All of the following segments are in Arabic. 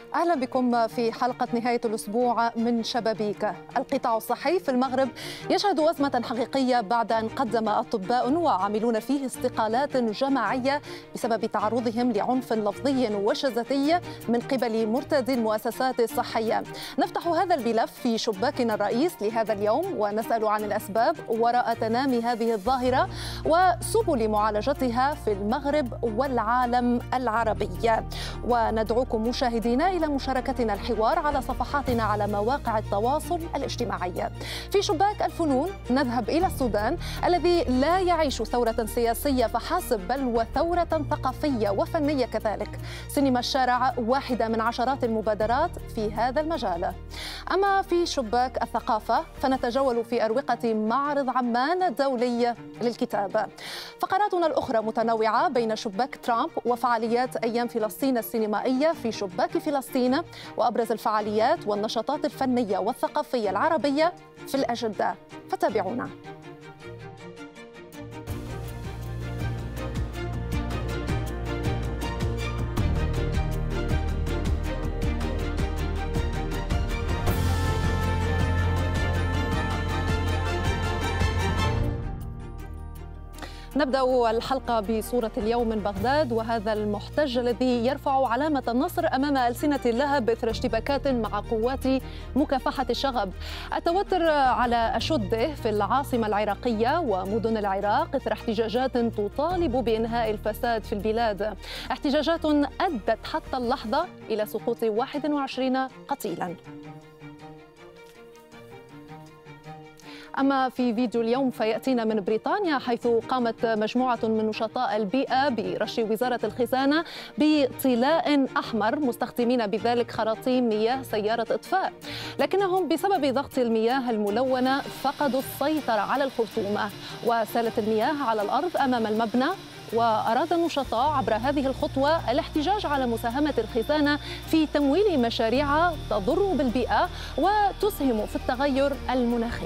أهلا بكم في حلقة نهاية الأسبوع من شبابيك. القطاع الصحي في المغرب يشهد أزمة حقيقية بعد أن قدم أطباء وعاملون فيه استقالات جماعية بسبب تعرضهم لعنف لفظي وشذوذي من قبل مرتدي المؤسسات الصحية. نفتح هذا الملف في شباكنا الرئيس لهذا اليوم ونسأل عن الأسباب وراء تنامي هذه الظاهرة وسبل معالجتها في المغرب والعالم العربي. وندعوكم مشاهدينا إلى مشاركتنا الحوار على صفحاتنا على مواقع التواصل الاجتماعي. في شباك الفنون نذهب إلى السودان الذي لا يعيش ثورة سياسية فحسب بل وثورة ثقافية وفنية كذلك. سينما الشارع واحدة من عشرات المبادرات في هذا المجال. أما في شباك الثقافة فنتجول في أروقة معرض عمان الدولي للكتاب. فقراتنا الأخرى متنوعة بين شباك ترامب وفعاليات أيام فلسطين السينمائية في شباك فلسطين وأبرز الفعاليات والنشاطات الفنية والثقافية العربية في الأجندة. فتابعونا. نبدأ الحلقة بصورة اليوم من بغداد، وهذا المحتج الذي يرفع علامة النصر أمام ألسنة اللهب إثر اشتباكات مع قوات مكافحة الشغب. التوتر على أشده في العاصمة العراقية ومدن العراق إثر احتجاجات تطالب بإنهاء الفساد في البلاد، احتجاجات أدت حتى اللحظة إلى سقوط 21 قتيلاً. أما في فيديو اليوم فيأتينا من بريطانيا، حيث قامت مجموعة من نشطاء البيئة برش وزارة الخزانة بطلاء أحمر مستخدمين بذلك خراطيم مياه سيارة إطفاء، لكنهم بسبب ضغط المياه الملونة فقدوا السيطرة على الخرطومة وسالت المياه على الأرض أمام المبنى. وأراد النشطاء عبر هذه الخطوة الاحتجاج على مساهمة الخزانة في تمويل مشاريع تضر بالبيئة وتسهم في التغير المناخي.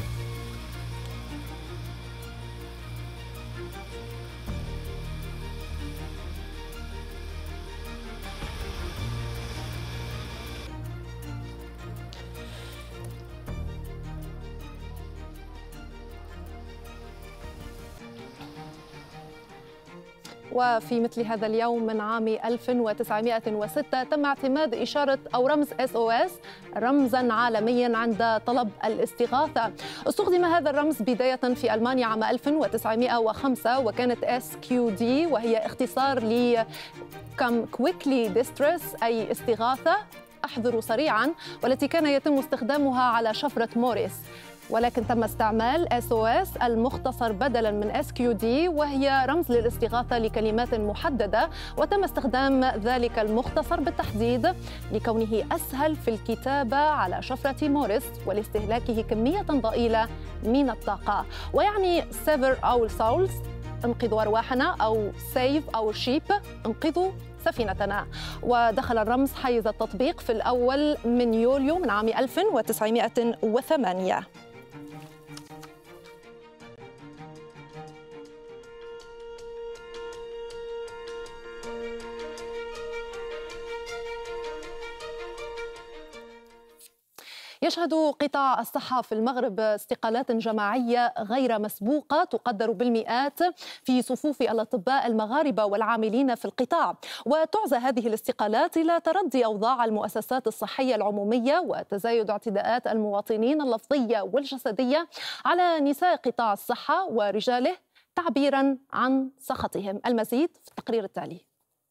وفي مثل هذا اليوم من عام 1906 تم اعتماد إشارة أو رمز SOS رمزاً عالمياً عند طلب الاستغاثة. استخدم هذا الرمز بداية في ألمانيا عام 1905 وكانت SQD وهي اختصار ل Come Quickly Distress أي استغاثة احذروا سريعاً، والتي كان يتم استخدامها على شفرة موريس، ولكن تم استعمال SOS المختصر بدلاً من SQD وهي رمز للاستغاثة لكلمات محددة، وتم استخدام ذلك المختصر بالتحديد لكونه أسهل في الكتابة على شفرة موريس ولاستهلاكه كمية ضئيلة من الطاقة. ويعني Save our souls انقذوا أرواحنا، أو Save our ship انقذوا سفينتنا. ودخل الرمز حيز التطبيق في الأول من يوليو من عام 1908. يشهد قطاع الصحة في المغرب استقالات جماعية غير مسبوقة تقدر بالمئات في صفوف الأطباء المغاربة والعاملين في القطاع، وتعزى هذه الاستقالات إلى تردي أوضاع المؤسسات الصحية العمومية وتزايد اعتداءات المواطنين اللفظية والجسدية على نساء قطاع الصحة ورجاله تعبيرا عن سخطهم. المزيد في التقرير التالي.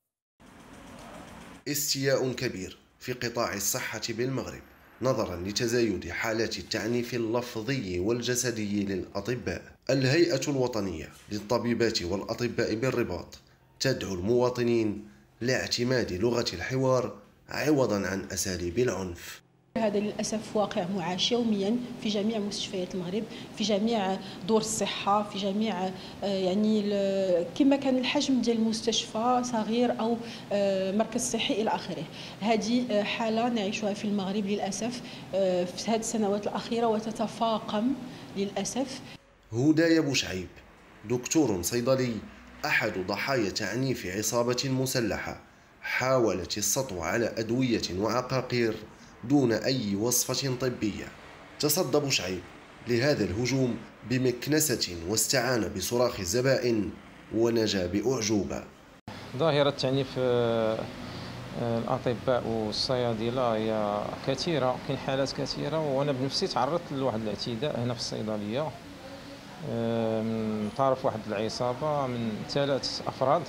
استياء كبير في قطاع الصحة بالمغرب نظرا لتزايد حالات التعنيف اللفظي والجسدي للأطباء. الهيئة الوطنية للطبيبات والأطباء بالرباط تدعو المواطنين لاعتماد لغة الحوار عوضا عن أساليب العنف. هذا للأسف واقع معاش يوميا في جميع مستشفيات المغرب، في جميع دور الصحة، في جميع يعني كما كان الحجم ديال المستشفى صغير أو مركز صحي إلى آخره. هذه حالة نعيشها في المغرب للأسف في هذه السنوات الأخيرة وتتفاقم للأسف. هدايا بوشعيب دكتور صيدلي أحد ضحايا تعنيف عصابة مسلحة حاولت السطو على أدوية وعقاقير دون أي وصفة طبية. تصدى بوشعيب لهذا الهجوم بمكنسة واستعان بصراخ الزبائن ونجا بأعجوبة. ظاهرة تعنيف الأطباء والصيادلة هي كثيرة، كاين حالات كثيرة، وأنا بنفسي تعرضت لواحد الاعتداء هنا في الصيدلية من طرف واحد العصابة من 3 أفراد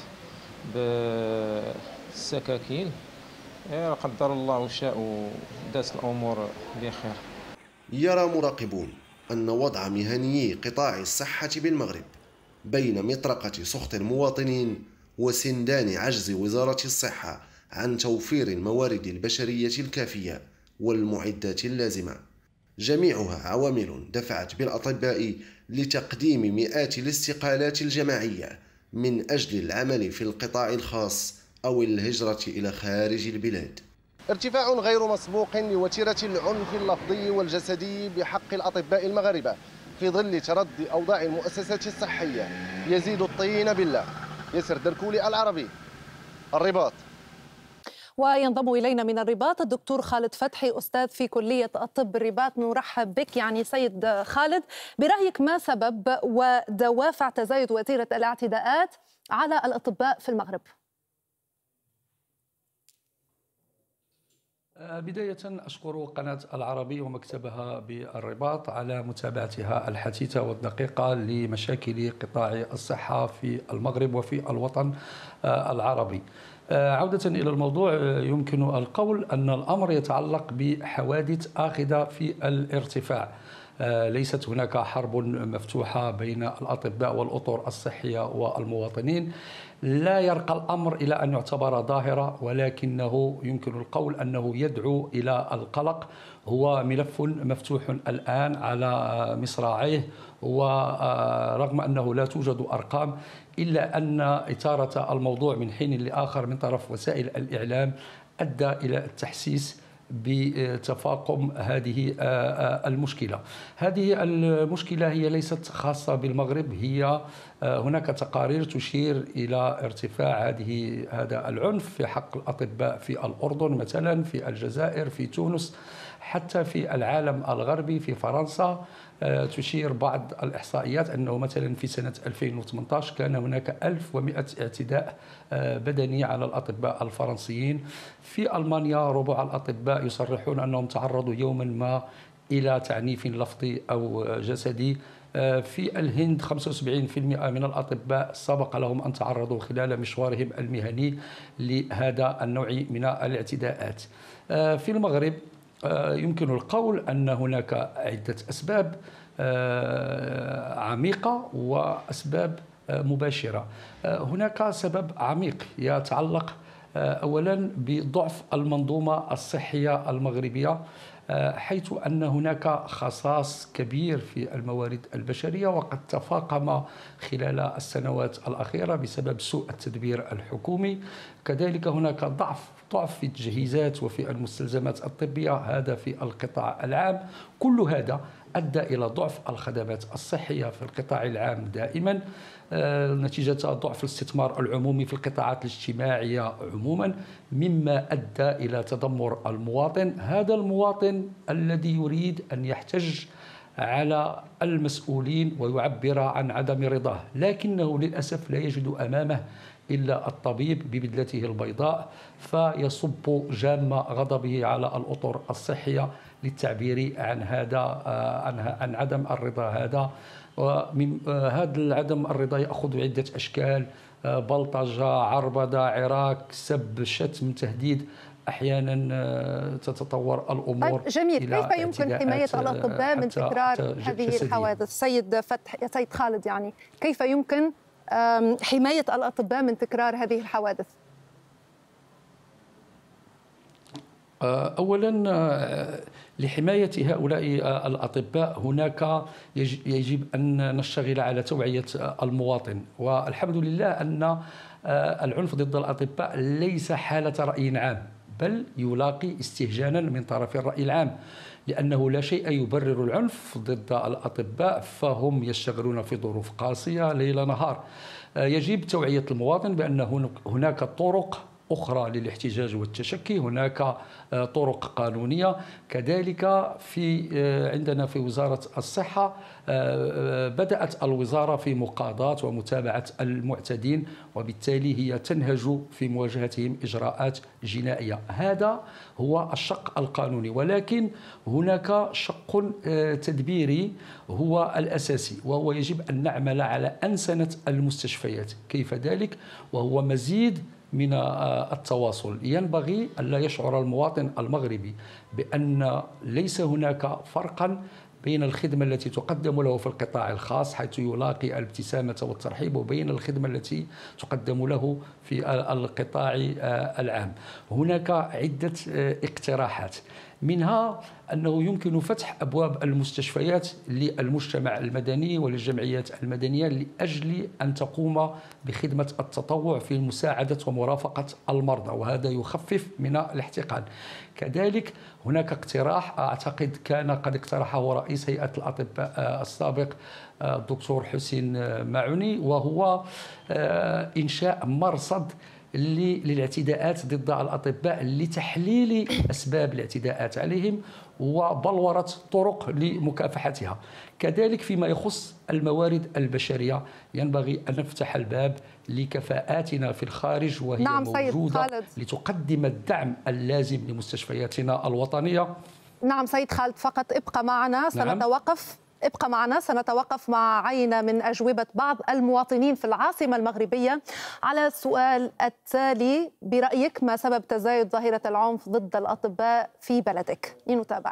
بالسكاكين. لا قدر الله وشاء ودازت الأمور بخير. يرى مراقبون أن وضع مهنيي قطاع الصحة بالمغرب بين مطرقة سخط المواطنين وسندان عجز وزارة الصحة عن توفير الموارد البشرية الكافية والمعدات اللازمة، جميعها عوامل دفعت بالأطباء لتقديم مئات الاستقالات الجماعية من أجل العمل في القطاع الخاص أو الهجرة إلى خارج البلاد. ارتفاع غير مسبوق لوتيرة العنف اللفظي والجسدي بحق الأطباء المغاربة في ظل تردي أوضاع المؤسسات الصحية يزيد الطين بالله. ياسر دركولي، العربي، الرباط. وينضم إلينا من الرباط الدكتور خالد فتحي، أستاذ في كلية الطب الرباط. نرحب بك. يعني سيد خالد، برأيك ما سبب ودوافع تزايد وتيرة الاعتداءات على الأطباء في المغرب؟ بداية أشكر قناة العربي ومكتبها بالرباط على متابعتها الحثيثة والدقيقة لمشاكل قطاع الصحة في المغرب وفي الوطن العربي. عودة إلى الموضوع، يمكن القول أن الأمر يتعلق بحوادث آخذة في الارتفاع. ليست هناك حرب مفتوحة بين الأطباء والأطر الصحية والمواطنين. لا يرقى الأمر إلى أن يعتبر ظاهرة، ولكنه يمكن القول أنه يدعو إلى القلق. هو ملف مفتوح الآن على مصراعيه، ورغم أنه لا توجد أرقام إلا أن إثارة الموضوع من حين لآخر من طرف وسائل الإعلام أدى إلى التحسيس بتفاقم هذه المشكلة. هذه المشكلة هي ليست خاصة بالمغرب، هي هناك تقارير تشير إلى ارتفاع هذا العنف في حق الأطباء في الأردن مثلا، في الجزائر، في تونس، حتى في العالم الغربي في فرنسا. تشير بعض الإحصائيات أنه مثلا في سنة 2018 كان هناك 1100 اعتداء بدني على الأطباء الفرنسيين. في ألمانيا ربع الأطباء يصرحون أنهم تعرضوا يوما ما إلى تعنيف لفظي أو جسدي. في الهند 75% من الأطباء سبق لهم أن تعرضوا خلال مشوارهم المهني لهذا النوع من الاعتداءات. في المغرب يمكن القول أن هناك عدة أسباب عميقة وأسباب مباشرة. هناك سبب عميق يتعلق أولا بضعف المنظومة الصحية المغربية، حيث أن هناك خصاص كبير في الموارد البشرية، وقد تفاقم خلال السنوات الأخيرة بسبب سوء التدبير الحكومي. كذلك هناك ضعف في التجهيزات وفي المستلزمات الطبية، هذا في القطاع العام. كل هذا أدى إلى ضعف الخدمات الصحية في القطاع العام دائما، نتيجة ضعف الاستثمار العمومي في القطاعات الاجتماعية عموما، مما أدى إلى تدمر المواطن. هذا المواطن الذي يريد أن يحتج على المسؤولين ويعبر عن عدم رضاه، لكنه للأسف لا يجد أمامه إلا الطبيب ببدلته البيضاء، فيصب جام غضبه على الأطر الصحية للتعبير عن عن عدم الرضا هذا. ومن هذا عدم الرضا يأخذ عدة أشكال: بلطجة، عربدة، عراك، سب، شتم، تهديد. أحيانا تتطور الأمور. جميل. كيف يمكن حماية الأطباء من تكرار هذه الحوادث؟ سيد خالد، يعني كيف يمكن حماية الأطباء من تكرار هذه الحوادث؟ أولا، لحماية هؤلاء الأطباء هناك يجب أن نشتغل على توعية المواطن. والحمد لله أن العنف ضد الأطباء ليس حالة رأي عام، بل يلاقي استهجانا من طرف الرأي العام، لأنه لا شيء يبرر العنف ضد الأطباء، فهم يشتغلون في ظروف قاسية ليل نهار. يجب توعية المواطن بأن هناك طرق أخرى للاحتجاج والتشكي، هناك طرق قانونية. كذلك عندنا في وزارة الصحة بدأت الوزارة في مقاضاة ومتابعة المعتدين، وبالتالي هي تنهج في مواجهتهم إجراءات جنائية. هذا هو الشق القانوني، ولكن هناك شق تدبيري هو الأساسي، وهو يجب أن نعمل على أنسنة المستشفيات. كيف ذلك؟ وهو مزيد من التواصل. ينبغي أن لا يشعر المواطن المغربي بأن ليس هناك فرقا بين الخدمة التي تقدم له في القطاع الخاص حيث يلاقي الابتسامة والترحيب، وبين الخدمة التي تقدم له في القطاع العام. هناك عدة اقتراحات، منها أنه يمكن فتح أبواب المستشفيات للمجتمع المدني وللجمعيات المدنية لأجل أن تقوم بخدمة التطوع في مساعدة ومرافقة المرضى، وهذا يخفف من الاحتقان. كذلك هناك اقتراح أعتقد كان قد اقترحه رئيس هيئة الأطباء السابق الدكتور حسين معوني، وهو إنشاء مرصد للاعتداءات ضد الأطباء لتحليل أسباب الاعتداءات عليهم وبلورة طرق لمكافحتها. كذلك فيما يخص الموارد البشرية ينبغي أن نفتح الباب لكفاءاتنا في الخارج، وهي موجودة لتقدم الدعم اللازم لمستشفياتنا الوطنية. نعم سيد خالد، فقط ابقى معنا سنتوقف مع عينة من أجوبة بعض المواطنين في العاصمة المغربية على السؤال التالي: برأيك ما سبب تزايد ظاهرة العنف ضد الأطباء في بلدك؟ لنتابع.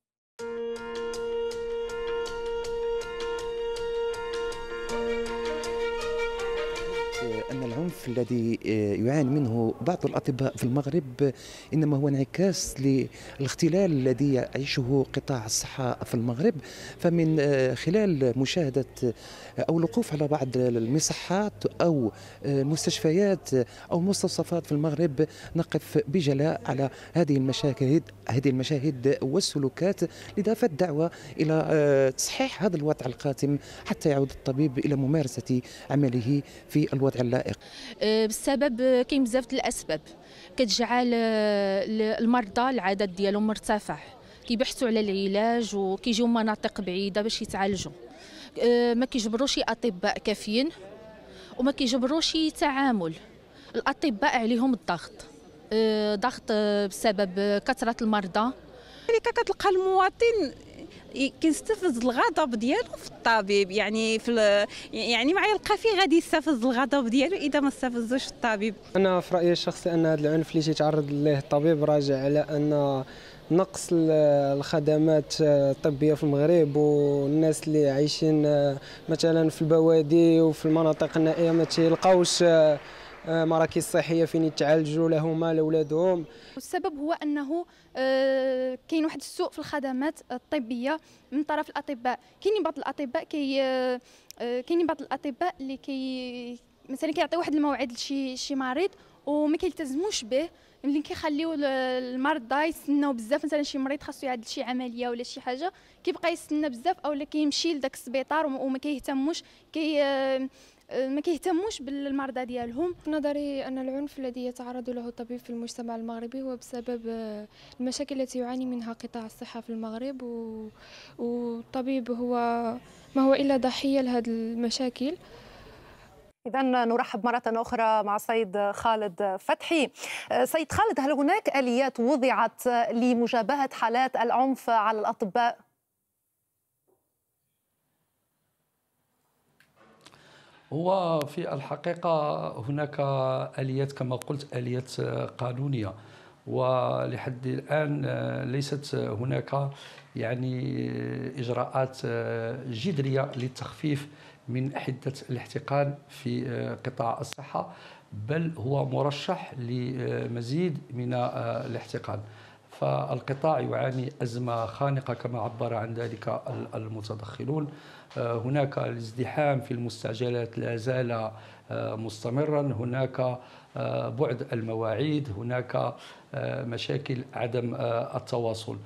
أن العنف الذي يعاني منه بعض الأطباء في المغرب إنما هو انعكاس للاختلال الذي يعيشه قطاع الصحة في المغرب. فمن خلال مشاهدة أو الوقوف على بعض المصحات أو المستشفيات أو المستوصفات في المغرب نقف بجلاء على هذه المشاهد والسلوكات، لذا فالدعوة إلى تصحيح هذا الوضع القاتم حتى يعود الطبيب إلى ممارسة عمله في الوضع اللائق. بالسبب كاين بزاف الاسباب كتجعل المرضى العدد ديالهم مرتفع، كيبحثوا على العلاج وكيجيو مناطق بعيده باش يتعالجوا. ما كيجبروش اطباء كافيين وما كيجبروش تعامل. الاطباء عليهم ضغط بسبب كثره المرضى. كتلقى المواطن كيستفز الغضب ديالو في الطبيب، يعني ما يلقى فيه غادي يستفز الغضب ديالو اذا ما استفزوش الطبيب. انا في رايي الشخصي ان هذا العنف اللي تيتعرض ليه الطبيب راجع على ان نقص الخدمات الطبيه في المغرب، والناس اللي عايشين مثلا في البوادي وفي المناطق النائيه ما تيلقاوش مراكز صحيه فين يتعالجوا لهما لاولادهم. والسبب هو انه كاين واحد السوء في الخدمات الطبيه من طرف الاطباء. كاينين بعض الاطباء اللي مثلا كيعطيو واحد الموعد لشي مريض وما كيلتزموش به، ملي كيخليو المرضى يستناو بزاف. مثلا شي مريض خاصو يعدل شي عمليه ولا شي حاجه كيبقى يستنى بزاف، اولا كيمشي لذاك السبيطار وما كيهتموش بالمرضى ديالهم. في نظري أن العنف الذي يتعرض له الطبيب في المجتمع المغربي هو بسبب المشاكل التي يعاني منها قطاع الصحة في المغرب، والطبيب ما هو إلا ضحية لهذه المشاكل. إذا نرحب مرة أخرى مع السيد خالد فتحي. سيد خالد، هل هناك آليات وضعت لمجابهة حالات العنف على الأطباء؟ هو في الحقيقة هناك آليات كما قلت، آليات قانونية، ولحد الآن ليست هناك يعني إجراءات جذرية للتخفيف من حدة الاحتقان في قطاع الصحة، بل هو مرشح لمزيد من الاحتقان. فالقطاع يعاني أزمة خانقة كما عبر عن ذلك المتدخلون. هناك الازدحام في المستعجلات لا زال مستمرا، هناك بعد المواعيد، هناك مشاكل عدم التواصل،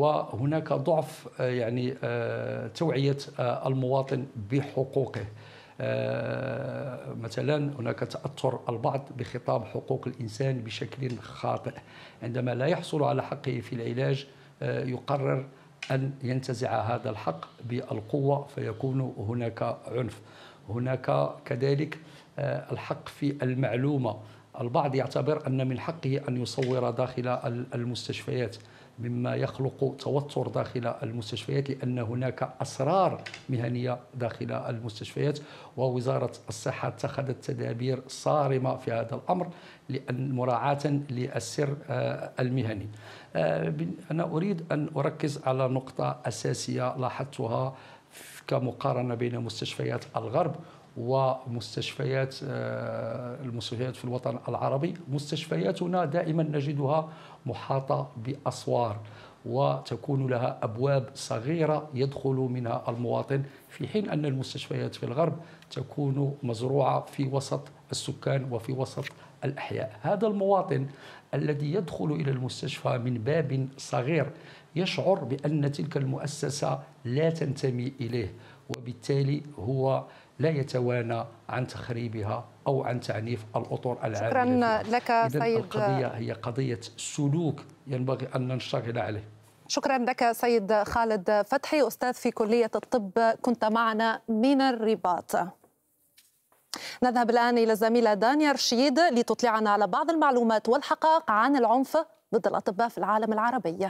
وهناك ضعف يعني توعية المواطن بحقوقه. مثلا هناك تأثر البعض بخطاب حقوق الإنسان بشكل خاطئ، عندما لا يحصل على حقه في العلاج يقرر أن ينتزع هذا الحق بالقوة فيكون هناك عنف. هناك كذلك الحق في المعلومة، البعض يعتبر أن من حقه أن يصور داخل المستشفيات، مما يخلق توتر داخل المستشفيات، لأن هناك أسرار مهنية داخل المستشفيات، ووزارة الصحة اتخذت تدابير صارمة في هذا الأمر لأن مراعاة للسر المهني. أنا أريد أن أركز على نقطة أساسية لاحظتها كمقارنة بين مستشفيات الغرب ومستشفيات في الوطن العربي. مستشفياتنا دائما نجدها محاطة بأسوار وتكون لها أبواب صغيرة يدخل منها المواطن، في حين أن المستشفيات في الغرب تكون مزروعة في وسط السكان وفي وسط الأحياء. هذا المواطن الذي يدخل إلى المستشفى من باب صغير يشعر بأن تلك المؤسسة لا تنتمي إليه، وبالتالي هو لا يتوانى عن تخريبها أو عن تعنيف الأطر العاملة. شكرا لك سيد. القضية هي قضية سلوك ينبغي أن نشتغل عليه. شكرا لك سيد خالد فتحي، أستاذ في كلية الطب، كنت معنا من الرباط. نذهب الآن إلى الزميلة دانيا رشيد لتطلعنا على بعض المعلومات والحقائق عن العنف ضد الأطباء في العالم العربي.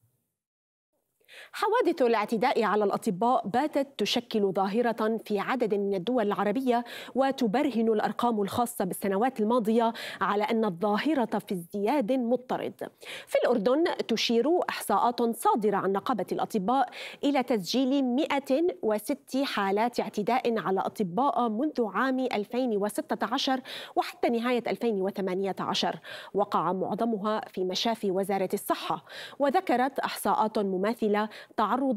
حوادث الاعتداء على الأطباء باتت تشكل ظاهرة في عدد من الدول العربية، وتبرهن الأرقام الخاصة بالسنوات الماضية على أن الظاهرة في ازدياد مضطرد. في الأردن تشير إحصاءات صادرة عن نقابة الأطباء إلى تسجيل 106 حالات اعتداء على أطباء منذ عام 2016 وحتى نهاية 2018، وقع معظمها في مشافي وزارة الصحة. وذكرت إحصاءات مماثلة تعرض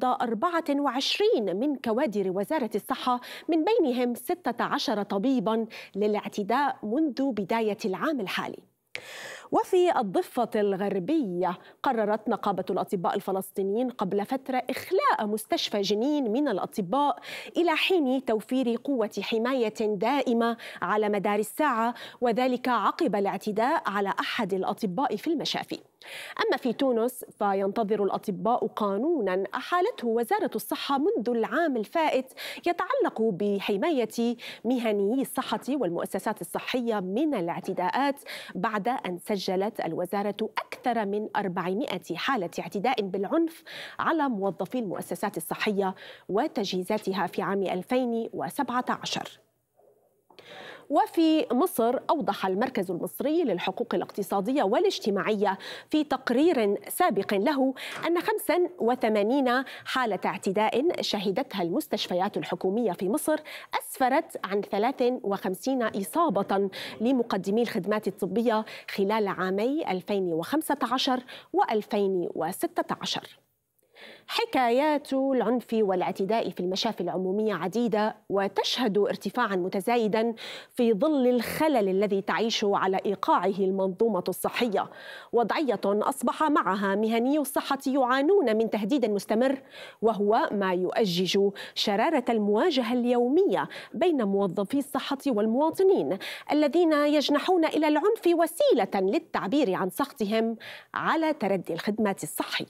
24 من كوادر وزارة الصحة من بينهم 16 طبيباً للاعتداء منذ بداية العام الحالي. وفي الضفة الغربية قررت نقابة الأطباء الفلسطينيين قبل فترة إخلاء مستشفى جنين من الأطباء إلى حين توفير قوة حماية دائمة على مدار الساعة، وذلك عقب الاعتداء على أحد الأطباء في المشافي. أما في تونس فينتظر الأطباء قانوناً أحالته وزارة الصحة منذ العام الفائت يتعلق بحماية مهنيي الصحة والمؤسسات الصحية من الاعتداءات، بعد أن سجلت الوزارة أكثر من 400 حالة اعتداء بالعنف على موظفي المؤسسات الصحية وتجهيزاتها في عام 2017. وفي مصر أوضح المركز المصري للحقوق الاقتصادية والاجتماعية في تقرير سابق له أن 85 حالة اعتداء شهدتها المستشفيات الحكومية في مصر أسفرت عن 53 إصابة لمقدمي الخدمات الطبية خلال عامي 2015 و2016. حكايات العنف والاعتداء في المشافي العمومية عديدة، وتشهد ارتفاعا متزايدا في ظل الخلل الذي تعيش على إيقاعه المنظومة الصحية، وضعية أصبح معها مهني الصحة يعانون من تهديد مستمر، وهو ما يؤجج شرارة المواجهة اليومية بين موظفي الصحة والمواطنين الذين يجنحون إلى العنف وسيلة للتعبير عن سخطهم على تردي الخدمات الصحية.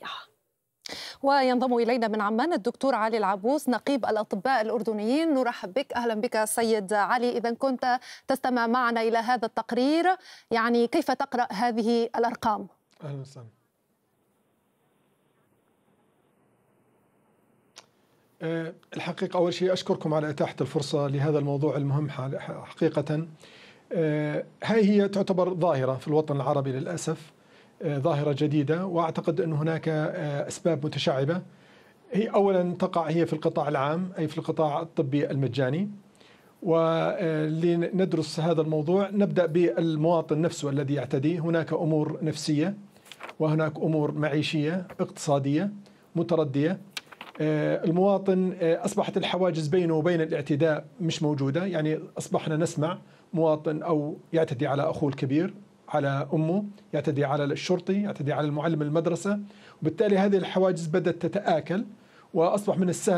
وينضم إلينا من عمان الدكتور علي العبوس نقيب الأطباء الأردنيين. نرحب بك. أهلا بك سيد علي. إذا كنت تستمع معنا إلى هذا التقرير، يعني كيف تقرأ هذه الأرقام؟ أهلا وسهلا. الحقيقة أول شيء أشكركم على إتاحة الفرصة لهذا الموضوع المهم. حقيقة هي تعتبر ظاهرة في الوطن العربي للأسف، ظاهرة جديدة، وأعتقد أن هناك أسباب متشعبة. هي أولا تقع هي في القطاع العام، أي في القطاع الطبي المجاني. ولندرس هذا الموضوع نبدأ بالمواطن نفسه الذي يعتدي. هناك أمور نفسية وهناك أمور معيشية اقتصادية متردية. المواطن أصبحت الحواجز بينه وبين الاعتداء مش موجودة، يعني أصبحنا نسمع مواطن أو يعتدي على أخوه الكبير، على أمه، يعتدي على الشرطي، يعتدي على المعلم المدرسة، وبالتالي هذه الحواجز بدأت تتآكل، وأصبح من السهل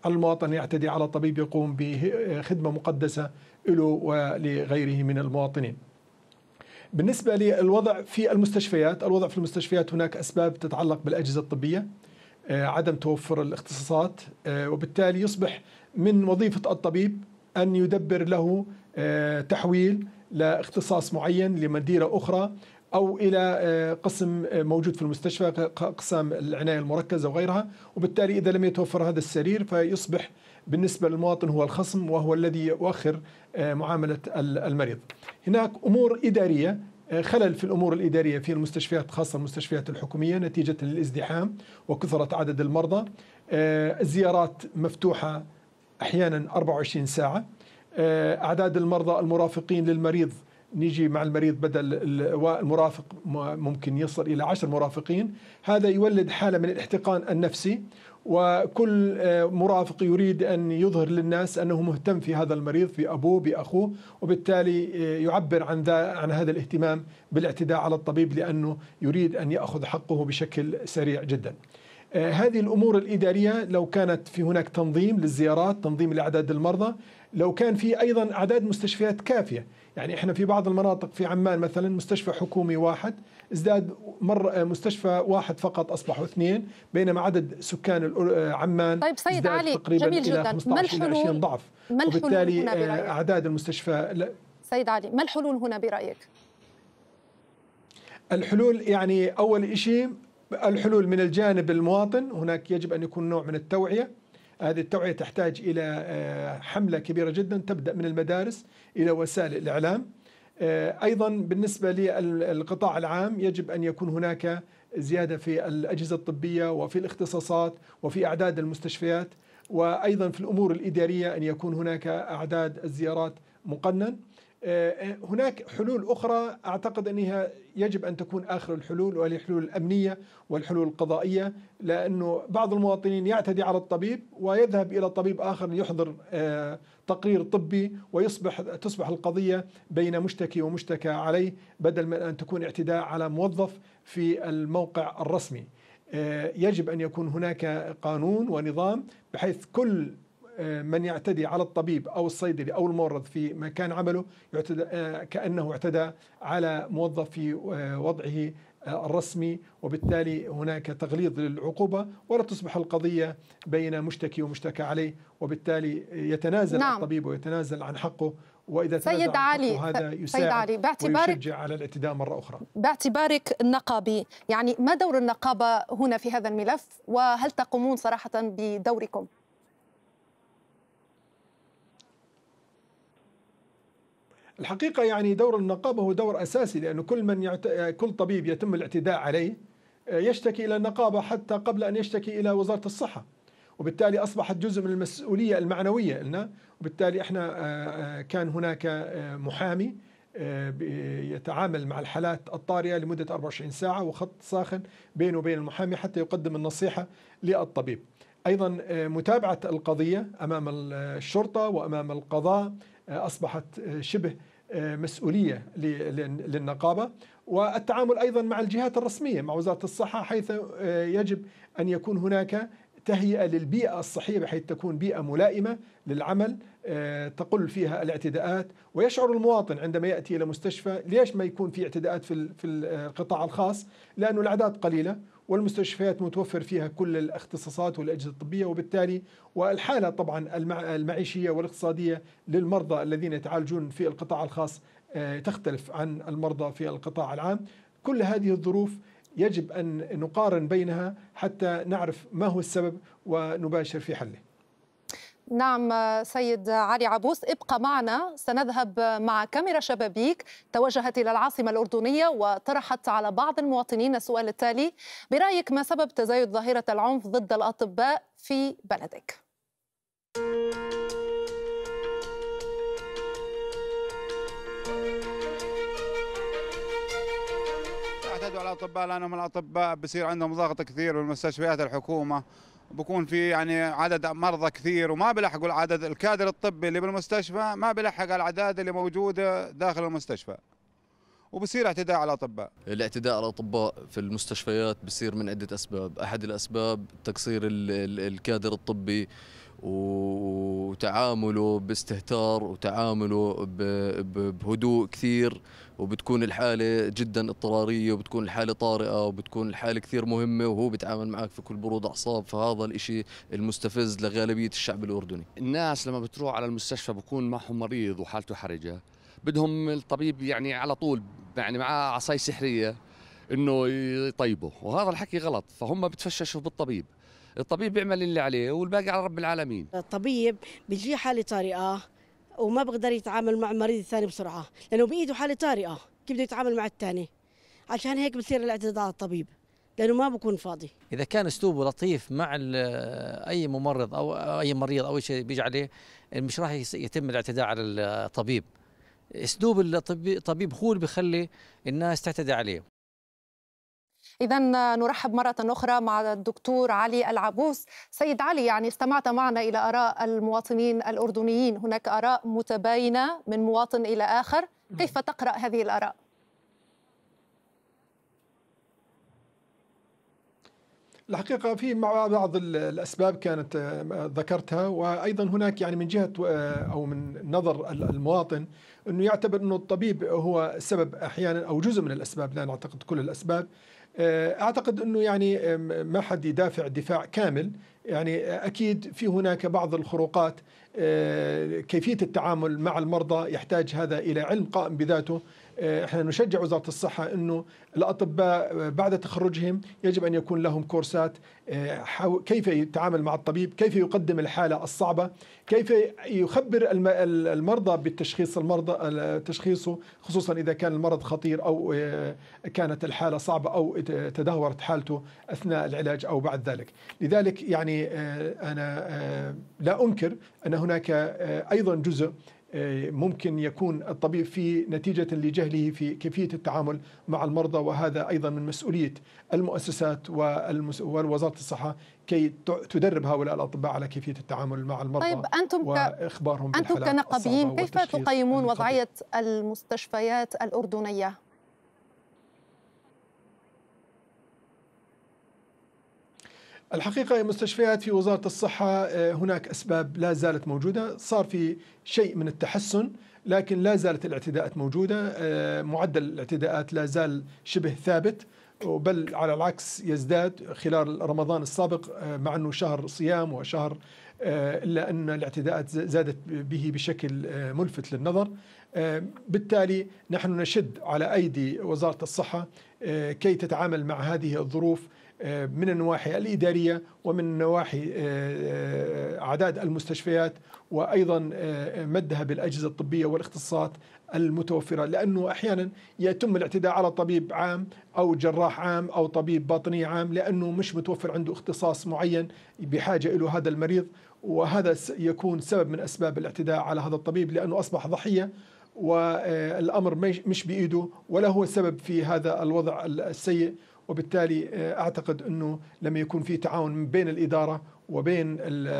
على المواطن يعتدي على طبيب يقوم بخدمة مقدسة له ولغيره من المواطنين. بالنسبة للوضع في المستشفيات، الوضع في المستشفيات هناك أسباب تتعلق بالأجهزة الطبية، عدم توفر الاختصاصات، وبالتالي يصبح من وظيفة الطبيب أن يدبر له تحويل لاختصاص معين لمديرة أخرى أو إلى قسم موجود في المستشفى، أقسام العناية المركزة وغيرها، وبالتالي إذا لم يتوفر هذا السرير فيصبح بالنسبة للمواطن هو الخصم وهو الذي يؤخر معاملة المريض. هناك أمور إدارية، خلل في الأمور الإدارية في المستشفيات خاصة المستشفيات الحكومية نتيجة للازدحام وكثرة عدد المرضى، الزيارات مفتوحة أحيانا 24 ساعة، أعداد المرضى المرافقين للمريض نيجي مع المريض بدل والمرافق ممكن يصل إلى 10 مرافقين، هذا يولد حالة من الاحتقان النفسي، وكل مرافق يريد أن يظهر للناس أنه مهتم في هذا المريض، في أبوه بأخوه، وبالتالي يعبر عن هذا الاهتمام بالاعتداء على الطبيب لأنه يريد أن يأخذ حقه بشكل سريع جدا. هذه الأمور الإدارية لو كانت في هناك تنظيم للزيارات، تنظيم لأعداد المرضى، لو كان في أيضا أعداد مستشفيات كافية، يعني إحنا في بعض المناطق في عمان مثلا مستشفى حكومي واحد ازداد مستشفى واحد فقط أصبحوا 2، بينما عدد سكان عمان طيب سيد علي تقريبا جميل إلى جدا. 15 إلى 20 ضعف، وبالتالي أعداد المستشفى. سيد علي ما الحلول هنا برأيك؟ الحلول يعني أول شيء الحلول من الجانب المواطن، هناك يجب أن يكون نوع من التوعية. هذه التوعية تحتاج إلى حملة كبيرة جدا تبدأ من المدارس إلى وسائل الإعلام. أيضا بالنسبة للقطاع العام يجب أن يكون هناك زيادة في الأجهزة الطبية وفي الاختصاصات وفي أعداد المستشفيات، وأيضا في الأمور الإدارية أن يكون هناك أعداد الزيارات مقنن. هناك حلول أخرى أعتقد أنها يجب أن تكون آخر الحلول، وهي الحلول الأمنية والحلول القضائية، لأنه بعض المواطنين يعتدي على الطبيب ويذهب إلى طبيب آخر يحضر تقرير طبي تصبح القضية بين مشتكي ومشتكى عليه، بدل من أن تكون اعتداء على موظف في الموقع الرسمي. يجب أن يكون هناك قانون ونظام بحيث كل من يعتدي على الطبيب أو الصيدلي أو الممرض في مكان عمله كأنه اعتدى على موظف في وضعه الرسمي، وبالتالي هناك تغليظ للعقوبة، ولا تصبح القضية بين مشتكي ومشتكى عليه، وبالتالي يتنازل الطبيب ويتنازل عن حقه، وإذا تنازل عن حقه هذا يساعد ويشجع على الاعتداء مرة أخرى. باعتبارك النقابي، يعني ما دور النقابة هنا في هذا الملف، وهل تقومون صراحة بدوركم؟ الحقيقة يعني دور النقابة هو دور أساسي، لأنه كل طبيب يتم الاعتداء عليه يشتكي إلى النقابة حتى قبل أن يشتكي إلى وزارة الصحة، وبالتالي أصبحت جزء من المسؤولية المعنوية لنا. وبالتالي إحنا كان هناك محامي يتعامل مع الحالات الطارئة لمدة 24 ساعة وخط ساخن بينه وبين المحامي حتى يقدم النصيحة للطبيب. أيضا متابعة القضية أمام الشرطة وأمام القضاء أصبحت شبه مسؤولية للنقابة، والتعامل أيضا مع الجهات الرسمية مع وزارة الصحة، حيث يجب أن يكون هناك تهيئة للبيئة الصحية بحيث تكون بيئة ملائمة للعمل تقل فيها الاعتداءات، ويشعر المواطن عندما يأتي إلى مستشفى ليش ما يكون في اعتداءات في القطاع الخاص، لأنه الأعداد قليلة والمستشفيات متوفر فيها كل الاختصاصات والأجهزة الطبية، وبالتالي والحالة طبعا المعيشية والاقتصادية للمرضى الذين يتعالجون في القطاع الخاص تختلف عن المرضى في القطاع العام. كل هذه الظروف يجب أن نقارن بينها حتى نعرف ما هو السبب ونباشر في حله. نعم سيد علي عبوس، ابقى معنا، سنذهب مع كاميرا شبابيك توجهت إلى العاصمة الأردنية وطرحت على بعض المواطنين السؤال التالي: برأيك ما سبب تزايد ظاهرة العنف ضد الأطباء في بلدك؟ يعتدوا على الأطباء لأنهم الأطباء بصير عندهم ضغط كثير بالمستشفيات الحكومة، بكون في يعني عدد مرضى كثير وما بيلحقوا العدد، الكادر الطبي اللي بالمستشفى ما بيلحق الأعداد اللي موجودة داخل المستشفى، وبصير اعتداء على الأطباء. الاعتداء على الأطباء في المستشفيات بصير من عدة أسباب، أحد الأسباب تقصير الكادر الطبي وتعامله باستهتار وتعامله بهدوء كثير، وبتكون الحالة جدا اضطرارية وبتكون الحالة طارئة وبتكون الحالة كثير مهمة، وهو بيتعامل معك في كل برود أعصاب. فهذا الإشي المستفز لغالبية الشعب الأردني. الناس لما بتروح على المستشفى بكون معهم مريض وحالته حرجة، بدهم الطبيب يعني على طول يعني معاه عصاية سحرية إنه يطيبه، وهذا الحكي غلط. فهم بتفششوا بالطبيب، الطبيب بيعمل اللي عليه والباقي على رب العالمين. الطبيب بيجي حالة طارئة وما بقدر يتعامل مع المريض الثاني بسرعة، لأنه بإيده حالة طارئة، كيف بده يتعامل مع الثاني؟ عشان هيك بصير الاعتداء على الطبيب، لأنه ما بكون فاضي. إذا كان أسلوبه لطيف مع أي ممرض أو أي مريض أو شيء بيجي عليه، مش راح يتم الاعتداء على الطبيب. أسلوب الطبيب هو اللي بيخلي الناس تعتدي عليه. إذا نرحب مرة أخرى مع الدكتور علي العبوس. سيد علي، يعني استمعت معنا إلى آراء المواطنين الأردنيين، هناك آراء متباينة من مواطن إلى آخر، كيف تقرأ هذه الآراء؟ الحقيقة في بعض الأسباب كانت ذكرتها، وأيضا هناك يعني من جهة أو من نظر المواطن أنه يعتبر أنه الطبيب هو سبب أحيانا أو جزء من الأسباب، لا نعتقد كل الأسباب. أعتقد أنه يعني ما حد يدافع دفاع كامل، يعني أكيد في هناك بعض الخروقات. كيفية التعامل مع المرضى يحتاج هذا إلى علم قائم بذاته. احنا نشجع وزارة الصحة انه الاطباء بعد تخرجهم يجب ان يكون لهم كورسات كيف يتعامل مع الطبيب، كيف يقدم الحالة الصعبة، كيف يخبر المرضى بالتشخيص، تشخيصه خصوصا اذا كان المرض خطير او كانت الحالة صعبة او تدهورت حالته اثناء العلاج او بعد ذلك. لذلك يعني انا لا انكر ان هناك ايضا جزء ممكن يكون الطبيب في نتيجة لجهله في كيفية التعامل مع المرضى، وهذا أيضا من مسؤولية المؤسسات ووزارة الصحة كي تدرب هؤلاء الأطباء على كيفية التعامل مع المرضى. طيب وإخبارهم بالحالات أنتم كنقابيين كيف تقيمون وضعية المستشفيات الأردنية؟ الحقيقة المستشفيات في وزارة الصحة هناك أسباب لا زالت موجودة، صار في شيء من التحسن لكن لا زالت الاعتداءات موجودة. معدل الاعتداءات لا زال شبه ثابت، بل على العكس يزداد خلال رمضان السابق، مع أنه شهر صيام وشهر، إلا أن الاعتداءات زادت به بشكل ملفت للنظر. بالتالي نحن نشد على أيدي وزارة الصحة كي تتعامل مع هذه الظروف من النواحي الإدارية ومن نواحي أعداد المستشفيات، وأيضا مدها بالأجهزة الطبية والاختصاصات المتوفرة، لأنه أحيانا يتم الاعتداء على طبيب عام أو جراح عام أو طبيب باطني عام لأنه مش متوفر عنده اختصاص معين بحاجة إلى هذا المريض، وهذا يكون سبب من أسباب الاعتداء على هذا الطبيب لأنه أصبح ضحية والأمر مش بإيده ولا هو سبب في هذا الوضع السيء. وبالتالي أعتقد أنه لما يكون في تعاون بين الإدارة وبين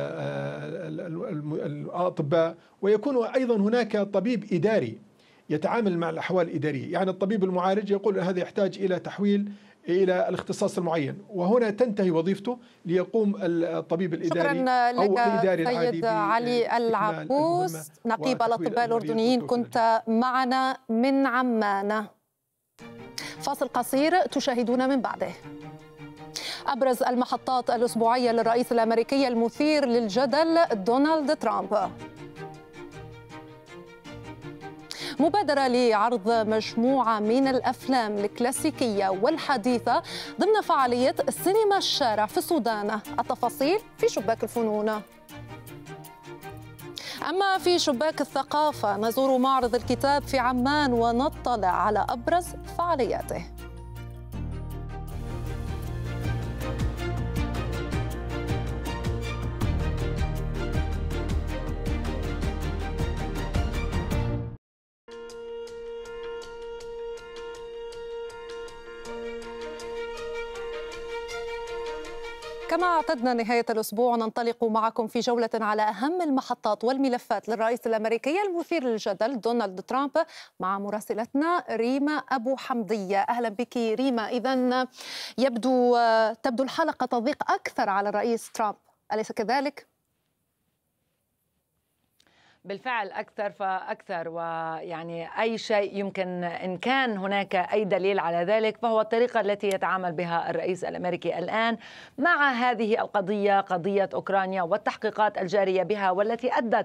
الأطباء، ويكون أيضا هناك طبيب إداري يتعامل مع الأحوال الإدارية، يعني الطبيب المعالج يقول هذا يحتاج إلى تحويل إلى الاختصاص المعين، وهنا تنتهي وظيفته ليقوم الطبيب الإداري أو الإداري العادي. سيد علي العبوس نقيب الأطباء الأردنيين، كنت معنا من عمان. فاصل قصير تشاهدون من بعده. أبرز المحطات الأسبوعية للرئيس الأمريكي المثير للجدل دونالد ترامب. مبادرة لعرض مجموعة من الأفلام الكلاسيكية والحديثة ضمن فعالية سينما الشارع في السودان. التفاصيل في شباك الفنون. أما في شباك الثقافة نزور معرض الكتاب في عمان ونطلع على أبرز فعالياته. كما اعتدنا نهاية الأسبوع ننطلق معكم في جولة على أهم المحطات والملفات للرئيس الأمريكي المثير للجدل دونالد ترامب مع مراسلتنا ريما أبو حمدية. أهلا بك ريما. إذن تبدو الحلقة تضيق أكثر على الرئيس ترامب، أليس كذلك؟ بالفعل أكثر فأكثر، ويعني أي شيء يمكن إن كان هناك أي دليل على ذلك فهو الطريقة التي يتعامل بها الرئيس الأمريكي الآن مع هذه القضية، قضية أوكرانيا والتحقيقات الجارية بها، والتي أدت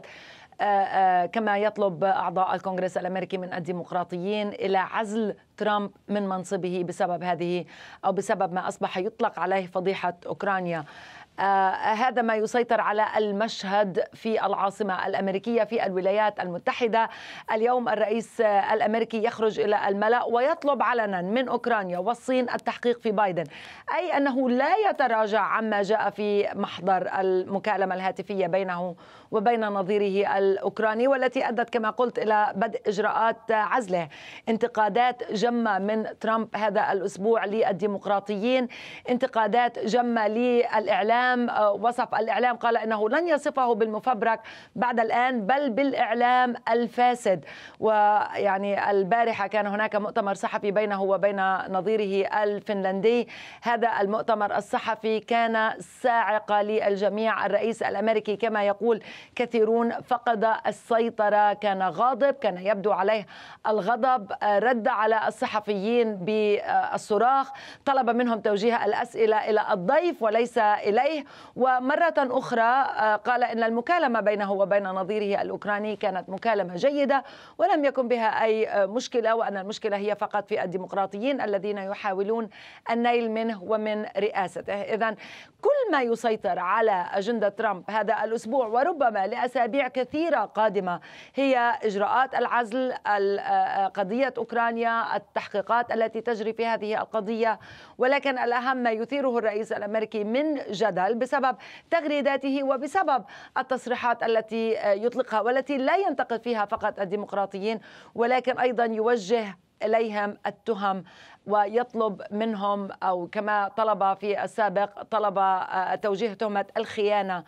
كما يطلب أعضاء الكونغرس الأمريكي من الديمقراطيين إلى عزل ترامب من منصبه بسبب هذه أو بسبب ما أصبح يطلق عليه فضيحة أوكرانيا. هذا ما يسيطر على المشهد في العاصمة الأمريكية في الولايات المتحدة. اليوم الرئيس الأمريكي يخرج إلى الملأ ويطلب علنا من أوكرانيا والصين التحقيق في بايدن، أي أنه لا يتراجع عما جاء في محضر المكالمة الهاتفية بينه وبين نظيره الأوكراني، والتي أدت كما قلت إلى بدء إجراءات عزله. انتقادات جمة من ترامب هذا الأسبوع للديمقراطيين، انتقادات جمة للإعلام. وصف الإعلام، قال إنه لن يصفه بالمفبرك بعد الآن بل بالإعلام الفاسد. ويعني البارحة كان هناك مؤتمر صحفي بينه وبين نظيره الفنلندي. هذا المؤتمر الصحفي كان صاعقة للجميع. الرئيس الأمريكي كما يقول كثيرون فقد السيطرة، كان غاضب، كان يبدو عليه الغضب، رد على الصحفيين بالصراخ، طلب منهم توجيه الأسئلة إلى الضيف وليس إليه. ومرة أخرى قال إن المكالمة بينه وبين نظيره الأوكراني كانت مكالمة جيدة ولم يكن بها أي مشكلة، وأن المشكلة هي فقط في الديمقراطيين الذين يحاولون النيل منه ومن رئاسته. إذن كل ما يسيطر على أجندة ترامب هذا الأسبوع وربما لأسابيع كثيرة قادمة هي إجراءات العزل، قضية أوكرانيا، التحقيقات التي تجري في هذه القضية. ولكن الأهم ما يثيره الرئيس الأمريكي من جدل بسبب تغريداته وبسبب التصريحات التي يطلقها، والتي لا ينتقد فيها فقط الديمقراطيين ولكن أيضا يوجه إليهم التهم ويطلب منهم، أو كما طلب في السابق، طلب توجيه تهمة الخيانة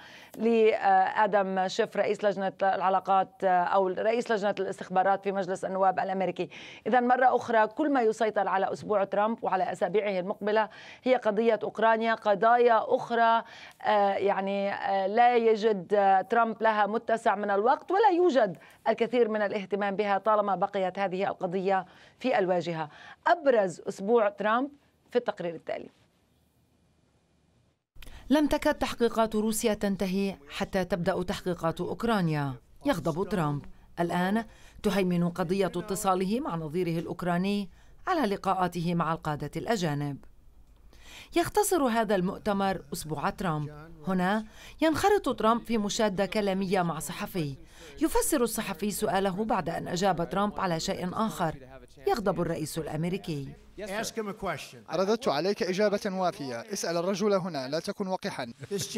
لآدم شيف رئيس لجنة العلاقات أو رئيس لجنة الاستخبارات في مجلس النواب الأمريكي. إذن مرة أخرى كل ما يسيطر على أسبوع ترامب وعلى أسابيعه المقبلة هي قضية أوكرانيا. قضايا أخرى يعني لا يجد ترامب لها متسع من الوقت ولا يوجد الكثير من الاهتمام بها طالما بقيت هذه القضية في الواجهة. أبرز أسبوع ترامب في التقرير التالي. لم تكد تحقيقات روسيا تنتهي حتى تبدأ تحقيقات أوكرانيا. يغضب ترامب. الآن تهيمن قضية اتصاله مع نظيره الأوكراني على لقاءاته مع القادة الأجانب. يختصر هذا المؤتمر أسبوع ترامب. هنا ينخرط ترامب في مشادة كلامية مع صحفي. يفسر الصحفي سؤاله بعد أن أجاب ترامب على شيء آخر. يغضب الرئيس الأمريكي. رددت عليك إجابة وافية. اسأل الرجل هنا، لا تكن وقحا.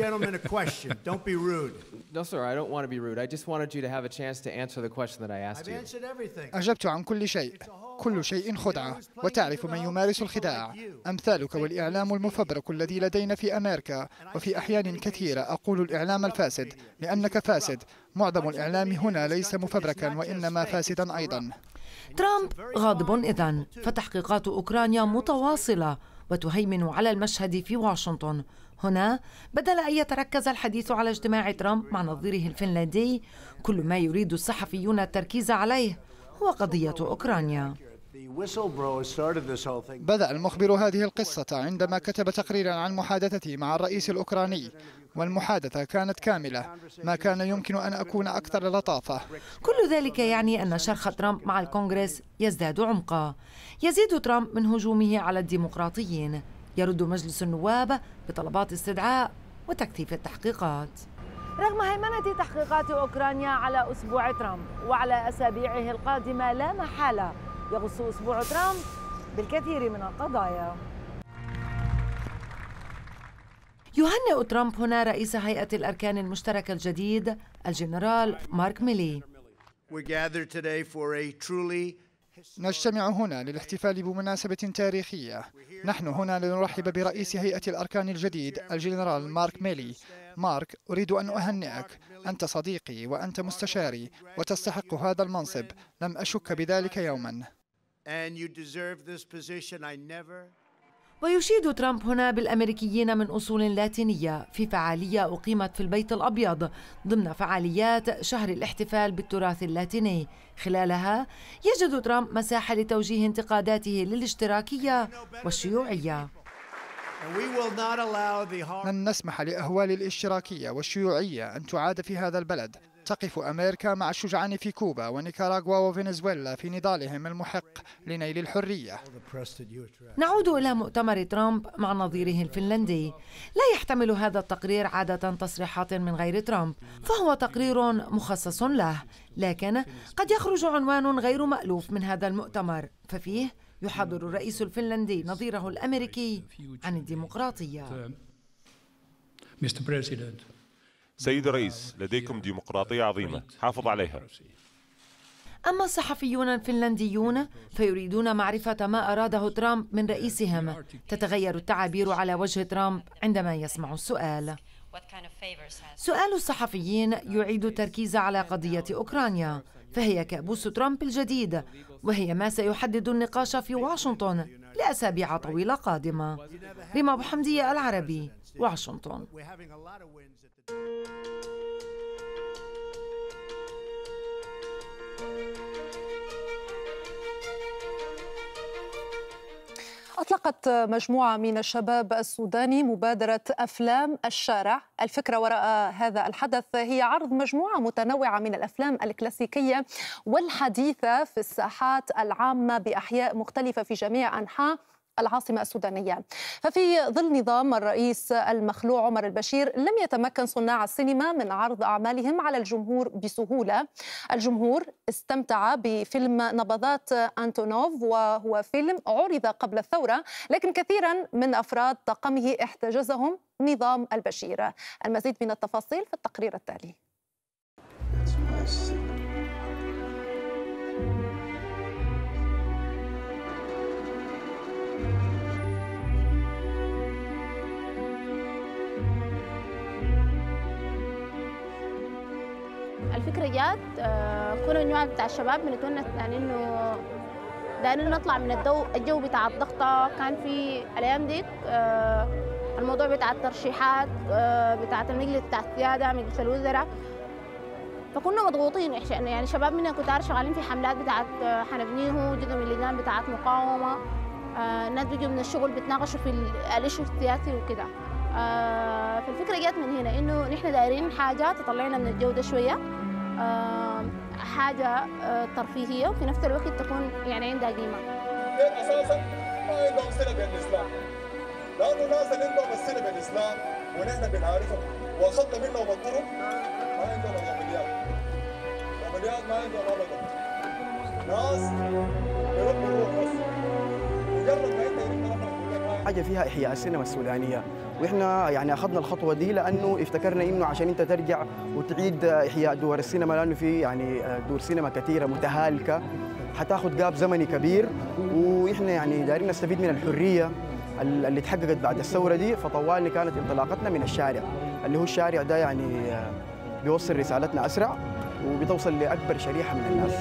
أجبت عن كل شيء. كل شيء خدعة، وتعرف من يمارس الخداع. أمثالك والإعلام المفبرك الذي لدينا في أمريكا، وفي أحيان كثيرة أقول الإعلام الفاسد لأنك فاسد. معظم الإعلام هنا ليس مفبركا وإنما فاسدا أيضا. ترامب غاضب إذن، فتحقيقات أوكرانيا متواصلة وتهيمن على المشهد في واشنطن. هنا بدل أن يتركز الحديث على اجتماع ترامب مع نظيره الفنلندي، كل ما يريد الصحفيون التركيز عليه هو قضية أوكرانيا. بدأ المخبر هذه القصة عندما كتب تقريرا عن محادثته مع الرئيس الأوكراني، والمحادثة كانت كاملة. ما كان يمكن أن أكون أكثر لطافة. كل ذلك يعني أن شرخ ترامب مع الكونغرس يزداد عمقا. يزيد ترامب من هجومه على الديمقراطيين. يرد مجلس النواب بطلبات استدعاء وتكثيف التحقيقات. رغم هيمنة تحقيقات أوكرانيا على أسبوع ترامب وعلى أسابيعه القادمة، لا محالة يغص أسبوع ترامب بالكثير من القضايا. يهنئ ترامب هنا رئيس هيئة الأركان المشتركة الجديد الجنرال مارك ميلي. نجتمع هنا للاحتفال بمناسبة تاريخية. نحن هنا لنرحب برئيس هيئة الأركان الجديد الجنرال مارك ميلي. مارك، أريد أن أهنئك. أنت صديقي وأنت مستشاري وتستحق هذا المنصب، لم أشك بذلك يوما. ويشيد ترامب هنا بالأمريكيين من أصول لاتينية في فعالية أقيمت في البيت الأبيض ضمن فعاليات شهر الاحتفال بالتراث اللاتيني. خلالها يجد ترامب مساحة لتوجيه انتقاداته للاشتراكية والشيوعية. لن نسمح لأهوال الاشتراكية والشيوعية أن تعاد في هذا البلد. تقف أمريكا مع الشجعان في كوبا ونيكاراغوا وفنزويلا في نضالهم المحق لنيل الحرية. نعود إلى مؤتمر ترامب مع نظيره الفنلندي. لا يحتمل هذا التقرير عادة تصريحات من غير ترامب، فهو تقرير مخصص له، لكن قد يخرج عنوان غير مألوف من هذا المؤتمر، ففيه يحاضر الرئيس الفنلندي نظيره الأمريكي عن الديمقراطية. سيد الرئيس، لديكم ديمقراطية عظيمة، حافظ عليها. أما الصحفيون الفنلنديون فيريدون معرفة ما أراده ترامب من رئيسهم. تتغير التعابير على وجه ترامب عندما يسمع السؤال. سؤال الصحفيين يعيد التركيز على قضية أوكرانيا، فهي كابوس ترامب الجديد، وهي ما سيحدد النقاش في واشنطن لأسابيع طويلة قادمة. ريما أبو حمدية، العربي، واشنطن. أطلقت مجموعة من الشباب السوداني مبادرة أفلام الشارع. الفكرة وراء هذا الحدث هي عرض مجموعة متنوعة من الأفلام الكلاسيكية والحديثة في الساحات العامة بأحياء مختلفة في جميع أنحاء العاصمة السودانية. ففي ظل نظام الرئيس المخلوع عمر البشير لم يتمكن صناع السينما من عرض أعمالهم على الجمهور بسهولة. الجمهور استمتع بفيلم نبضات أنتونوف، وهو فيلم عرض قبل الثورة، لكن كثيرا من أفراد طاقمه احتجزهم نظام البشير. المزيد من التفاصيل في التقرير التالي. الفكرة جات كنا النوع بتاع الشباب بنتونس، يعني انه دايرين نطلع من الجو بتاع الضغطة. كان في الايام ديك الموضوع بتاع الترشيحات بتاعت المجلس بتاع السيادة، مجلس الوزراء، فكنا مضغوطين. يعني شباب منا كتار شغالين في حملات بتاعت حنبنيه، جزء من اللجان بتاعت مقاومة، الناس بيجوا من الشغل بتناقشوا في الإشو السياسي وكده. فالفكرة جات من هنا إنه نحن دايرين حاجة تطلعنا من الجو ده شوية، حاجة ترفيهية وفي نفس الوقت تكون يعني عندها قيمة. أساساً ما عندهم صلة بالإسلام، لأنه الناس اللي عندهم الصلة بالإسلام ونحن بنعرفهم وأخذنا منهم الطرق ما عندهم العمليات ما عندهم أبداً. ناس برب الروح بس، مجرد ما أنت حاجة فيها إحياء السينما السودانية، وإحنا يعني أخذنا الخطوة دي لأنه افتكرنا إنه عشان أنت ترجع وتعيد إحياء دور السينما، لأنه في يعني دور سينما كثيرة متهالكة حتاخذ جاب زمني كبير، وإحنا يعني دايرين نستفيد من الحرية اللي تحققت بعد الثورة دي. فطوالي كانت انطلاقتنا من الشارع، اللي هو الشارع ده يعني بيوصل رسالتنا أسرع وبتوصل لأكبر شريحة من الناس.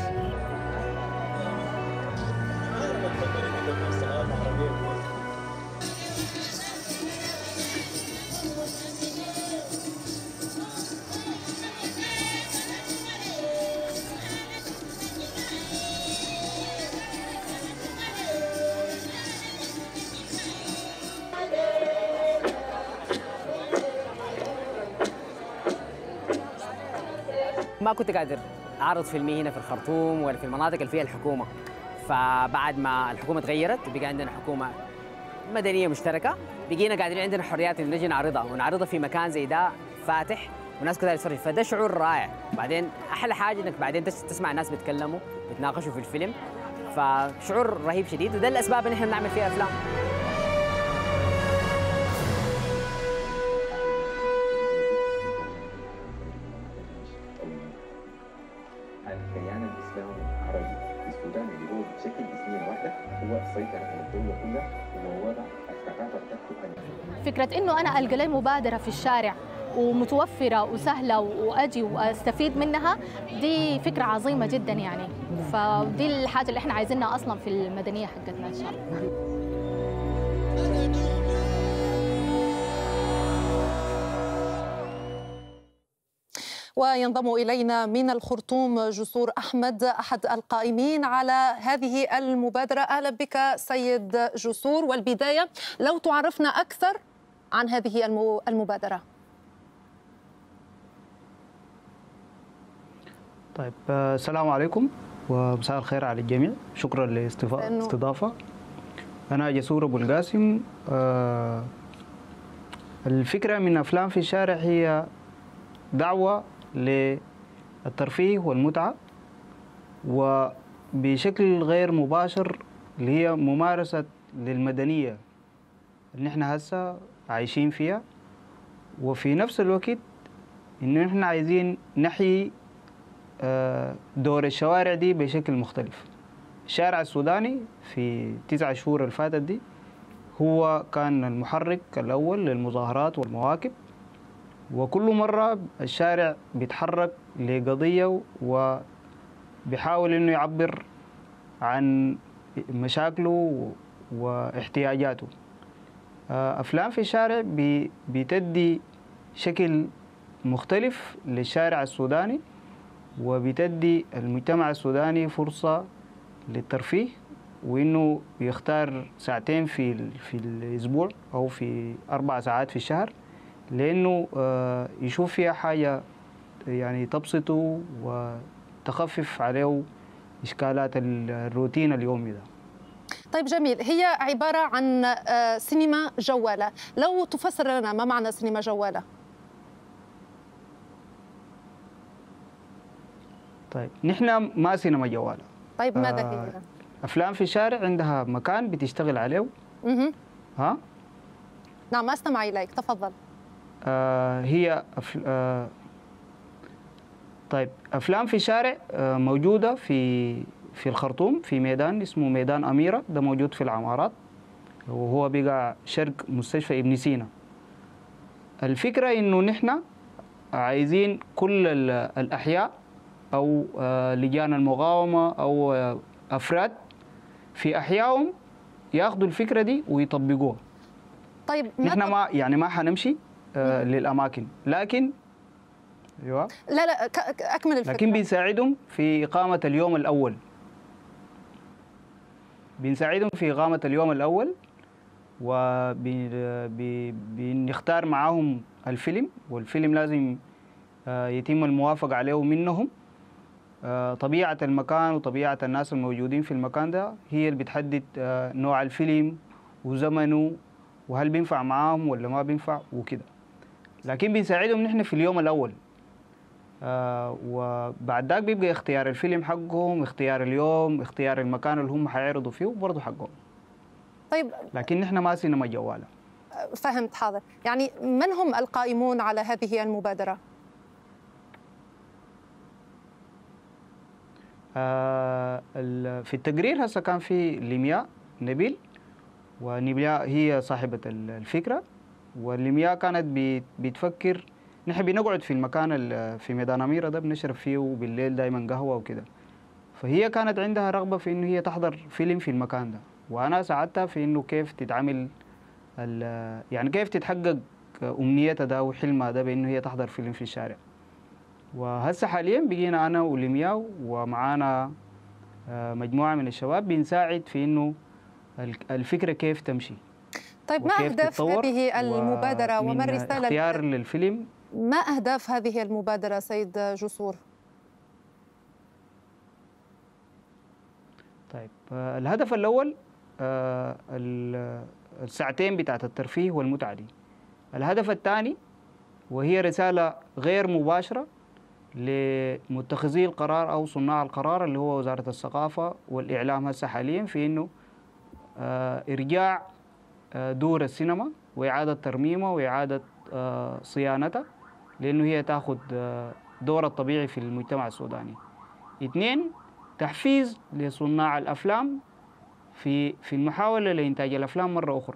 ما كنت قادر أعرض فيلمي هنا في الخرطوم ولا في المناطق اللي فيها الحكومة، فبعد ما الحكومة تغيرت وبقى عندنا حكومة مدنية مشتركة، بقينا قاعدين عندنا حريات إن نجي نعرضها في مكان زي ده فاتح وناس كذا تتفرج، فده شعور رائع. بعدين أحلى حاجة إنك بعدين تسمع الناس بيتكلموا بيتناقشوا في الفيلم، فشعور رهيب شديد، وده الأسباب إن إحنا بنعمل فيها أفلام. الكيان الاسلامي العربي في السودان اللي هو بشكل اسميه واحده هو السيطره على الدوله كلها ووضع الثقافه بتاعته. فكره انه انا القى لي مبادره في الشارع ومتوفره وسهله واجي واستفيد منها، دي فكره عظيمه جدا يعني، فدي الحاجه اللي احنا عايزينها اصلا في المدنيه حقتنا ان شاء الله. وينضم إلينا من الخرطوم جسور أحمد أحد القائمين على هذه المبادرة. أهلا بك سيد جسور، والبداية لو تعرفنا أكثر عن هذه المبادرة. طيب السلام عليكم ومساء الخير على الجميع، شكرا للاستضافة. أنا جسور أبو القاسم. الفكرة من أفلام في الشارع هي دعوة للترفيه والمتعة، وبشكل غير مباشر اللي هي ممارسة للمدنية اللي احنا هسه عايشين فيها، وفي نفس الوقت إنه احنا عايزين نحيي دور الشوارع دي بشكل مختلف. الشارع السوداني في 9 شهور اللي فاتت دي هو كان المحرك الأول للمظاهرات والمواكب، وكل مرة الشارع بيتحرك لقضية وبيحاول إنه يعبر عن مشاكله واحتياجاته. أفلام في الشارع بتدي شكل مختلف للشارع السوداني، وبتدي المجتمع السوداني فرصة للترفيه، وإنه يختار ساعتين في الأسبوع أو في 4 ساعات في الشهر، لأنه يشوف فيها حاجة يعني تبسطه وتخفف عليه إشكالات الروتين اليومي ده. طيب جميل، هي عبارة عن سينما جوالة، لو تفسر لنا ما معنى سينما جوالة؟ طيب نحن ما سينما جوالة. طيب ماذا هي؟ أفلام في الشارع عندها مكان بتشتغل عليه. ها؟ نعم أستمع إليك، تفضل. هي طيب أفلام في الشارع موجودة في الخرطوم في ميدان اسمه ميدان أميرة، ده موجود في العمارات وهو بقى شرق مستشفى ابن سينا. الفكرة إنه نحن عايزين كل الأحياء أو لجان المقاومة أو أفراد في أحيائهم ياخذوا الفكرة دي ويطبقوها. طيب نحن ما حنمشي للأماكن، لكن أيوة لا أكمل الفكرة. لكن بنساعدهم في إقامة اليوم الأول. وبنختار معاهم الفيلم، والفيلم لازم يتم الموافقة عليه منهم. طبيعة المكان وطبيعة الناس الموجودين في المكان ده هي اللي بتحدد نوع الفيلم وزمنه وهل بينفع معاهم ولا ما بينفع وكده. لكن بنساعدهم نحن في اليوم الأول، وبعد ذاك بيبقى اختيار الفيلم حقهم، اختيار اليوم، اختيار المكان اللي هم حيعرضوا فيه برضه حقهم. طيب لكن نحن ما سينما جوالة. فهمت، حاضر. يعني من هم القائمون على هذه المبادرة؟ في التقرير هسه كان في ليمياء نبيل، وليمياء هي صاحبة الفكرة، والليمياء كانت بتفكر. نحن بنقعد في المكان في ميدان أميرة ده بنشرب فيه بالليل دائما قهوة وكده، فهي كانت عندها رغبة في إنه هي تحضر فيلم في المكان ده، وأنا ساعدتها في إنه كيف تتعمل يعني كيف تتحقق أمنيتها ده وحلمها ده بإنه هي تحضر فيلم في الشارع. وهسه حاليا بقينا أنا وليمياء ومعانا مجموعة من الشباب بنساعد في إنه الفكرة كيف تمشي. طيب ما أهداف هذه المبادرة وما الرسالة؟ اختيار للفيلم. ما أهداف هذه المبادرة سيد جسور؟ طيب الهدف الأول الساعتين بتاعت الترفيه والمتعة دي. الهدف الثاني وهي رسالة غير مباشرة لمتخذي القرار أو صناع القرار اللي هو وزارة الثقافة والإعلام هسه حاليا، في إنه إرجاع دور السينما وإعادة ترميمها وإعادة صيانتها، لأنه هي تأخذ دور الطبيعي في المجتمع السوداني. 2 تحفيز لصناع الأفلام في المحاولة لإنتاج الأفلام مرة أخرى.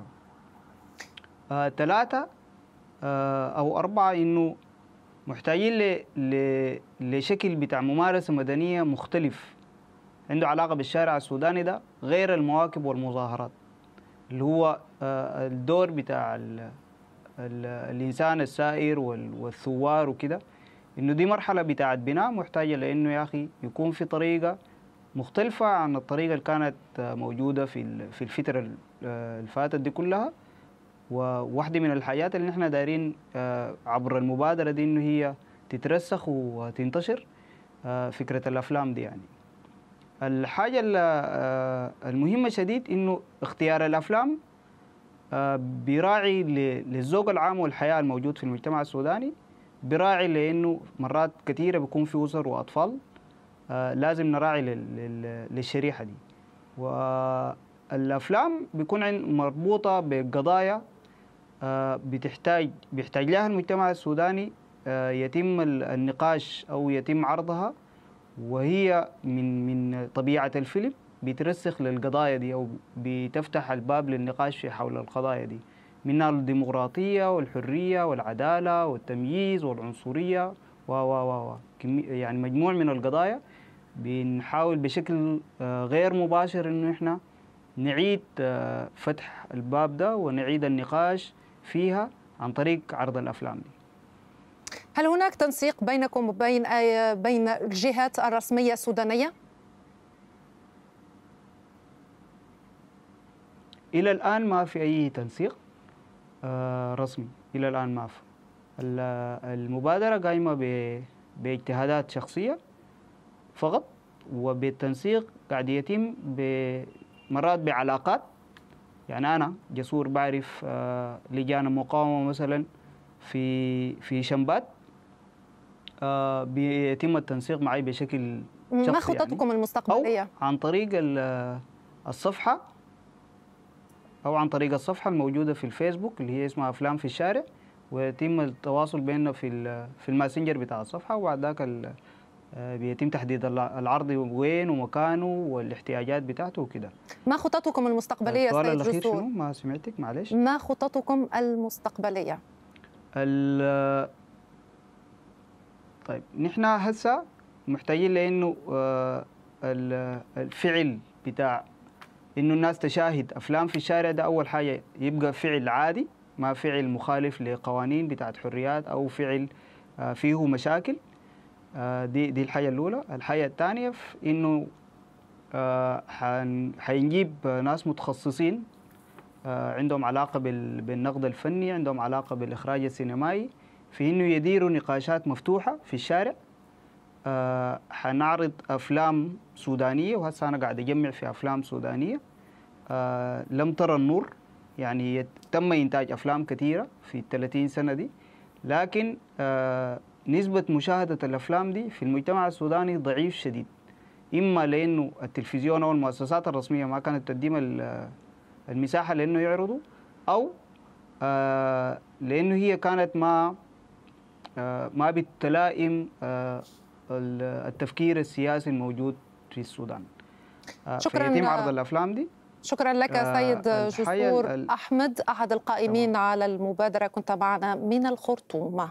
3 أو 4 إنه محتاجين لشكل بتاع ممارسة مدنية مختلف عنده علاقة بالشارع السوداني ده غير المواكب والمظاهرات، اللي هو الدور بتاع الإنسان السائر والثوار وكده، إنه دي مرحلة بتاعت بناء محتاجة لأنه يا أخي يكون في طريقة مختلفة عن الطريقة اللي كانت موجودة في الفترة الفاتت دي كلها. وواحدة من الحاجات اللي نحن دايرين عبر المبادرة دي إنه هي تترسخ وتنتشر فكرة الأفلام دي. يعني الحاجة المهمة شديد إنه اختيار الأفلام بيراعي للذوق العام والحياة الموجود في المجتمع السوداني، بيراعي لأنه مرات كثيرة بيكون في أسر وأطفال، لازم نراعي للشريحة دي. والأفلام بيكون مربوطة بقضايا بيحتاج لها المجتمع السوداني، يتم النقاش أو يتم عرضها، وهي من طبيعة الفيلم بترسخ للقضايا دي أو بتفتح الباب للنقاش في حول القضايا دي، منها الديمقراطية والحرية والعدالة والتمييز والعنصرية يعني مجموع من القضايا. بنحاول بشكل غير مباشر إنه إحنا نعيد فتح الباب ده ونعيد النقاش فيها عن طريق عرض الأفلام دي. هل هناك تنسيق بينكم وبين الجهات الرسمية السودانية؟ إلى الآن ما في أي تنسيق رسمي، إلى الآن ما في. المبادرة قائمة باجتهادات شخصية فقط، وبالتنسيق قاعد يتم مرات بعلاقات. يعني أنا جسور بعرف لجان المقاومة مثلا في شمبات، بيتم التنسيق معي بشكل شخصي. ما خططكم يعني المستقبلية؟ أو عن طريق الصفحة الصفحة الموجودة في الفيسبوك اللي هي اسمها أفلام في الشارع، ويتم التواصل بيننا في الماسنجر بتاع الصفحة، وبعد ذاك بيتم تحديد العرض وين ومكانه والاحتياجات بتاعته وكده. ما خططكم المستقبلية السؤال سيد الأخير جسور؟ شنو؟ ما سمعتك معلش. ما خططكم المستقبلية؟ طيب نحن هسه محتاجين لأنه الفعل بتاع إنه الناس تشاهد أفلام في الشارع ده أول حاجة يبقى فعل عادي، ما فعل مخالف لقوانين بتاعت حريات أو فعل فيه مشاكل. دي الحاجة الأولى. الحاجة الثانية إنه حنجيب ناس متخصصين عندهم علاقة بالنقد الفني، عندهم علاقة بالإخراج السينمائي، في إنه يديروا نقاشات مفتوحة في الشارع. حنعرض أفلام سودانية، وهسه أنا قاعد أجمع في أفلام سودانية لم ترى النور، يعني تم إنتاج أفلام كثيرة في 30 سنة دي، لكن نسبة مشاهدة الأفلام دي في المجتمع السوداني ضعيف شديد، إما لأنه التلفزيون أو المؤسسات الرسمية ما كانت تقدم المساحة لأنه يعرضوا، أو لأنه هي كانت ما بتلائم التفكير السياسي الموجود في السودان. شكرا. فيتم عرض الأفلام دي. شكرا لك سيد جسور أحمد، أحد القائمين على المبادرة، كنت معنا من الخرطوم.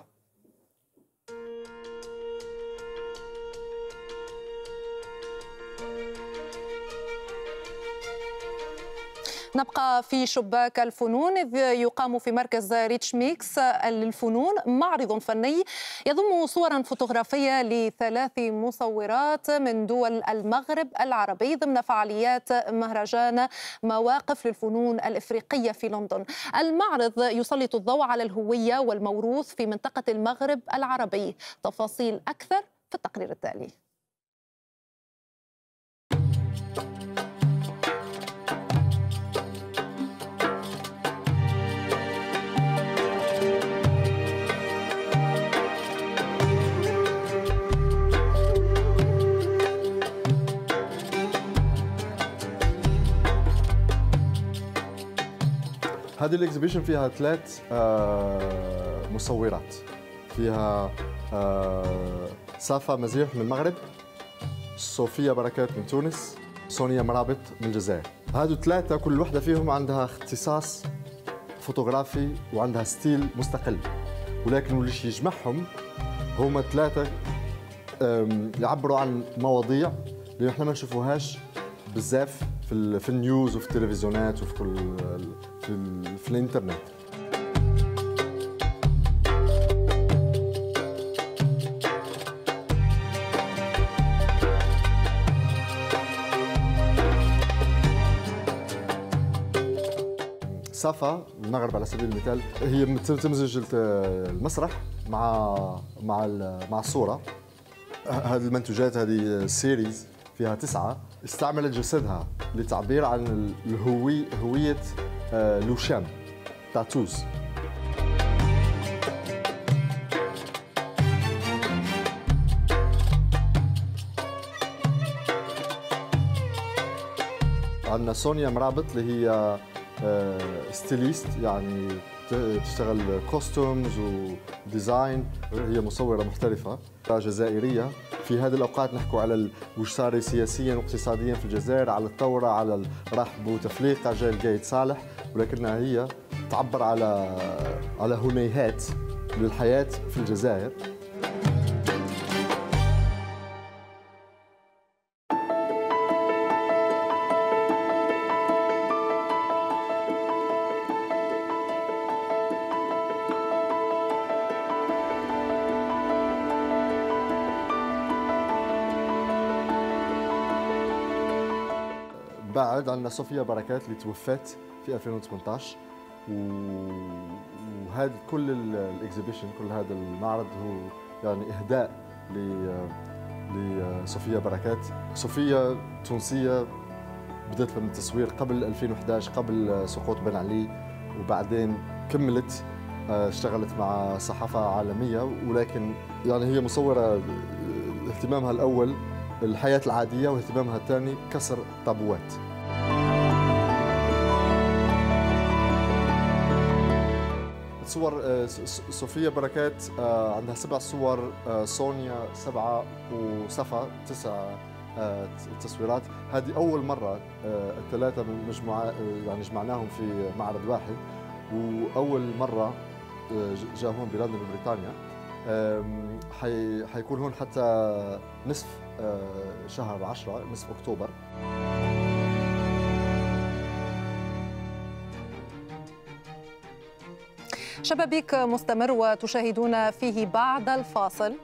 نبقى في شباك الفنون، إذ يقام في مركز ريتش ميكس للفنون معرض فني يضم صورا فوتوغرافية ل3 مصورات من دول المغرب العربي ضمن فعاليات مهرجان مواقف للفنون الإفريقية في لندن. المعرض يسلط الضوء على الهوية والموروث في منطقة المغرب العربي. تفاصيل أكثر في التقرير التالي. هذه الاكزيبيشن فيها 3 مصورات، فيها صافا مزيح من المغرب، صوفيا بركات من تونس، سونيا مرابط من الجزائر. هادو 3 كل وحده فيهم عندها اختصاص فوتوغرافي وعندها ستيل مستقل، ولكن واللي يجمعهم هما 3 يعبروا عن مواضيع اللي احنا ما نشوفوهاش بزاف في النيوز وفي التلفزيونات وفي كل في الانترنت. صفا المغرب على سبيل المثال هي تمزج المسرح مع الصوره. هذه المنتوجات، هذه السيريز فيها 9، استعملت جسدها للتعبير عن هوية لوشان تاتوز. عندنا سونيا مرابط اللي هي ستيليست، يعني تشتغل كوستومز وديزاين، هي مصورة محترفة جزائرية. في هذه الأوقات نحكوا على وش صار سياسيا واقتصاديا في الجزائر، على الثورة، على الرحب وتفليقة جاي القايد صالح، ولكنها هي تعبر على هنيهات للحياة في الجزائر. بعد عندنا صوفيا بركات اللي توفت في 2018، وهذا كل الاكزيبيشن، كل هذا المعرض هو يعني اهداء لصوفيا بركات. صوفيا تونسيه، بدأت من التصوير قبل 2011، قبل سقوط بن علي، وبعدين كملت اشتغلت مع صحافه عالميه، ولكن يعني هي مصوره اهتمامها الاول الحياة العادية، واهتمامها الثاني كسر طابوات. صور صوفيا بركات عندها 7 صور، سونيا 7 وصفا 9 تصويرات. هذه أول مرة الثلاثة مجموعة يعني جمعناهم في معرض واحد، وأول مرة جاء هون بلندن ببريطانيا. حيكون هون حتى نصف شهر 10، نصف أكتوبر. شبابيك مستمر وتشاهدون فيه بعد الفاصل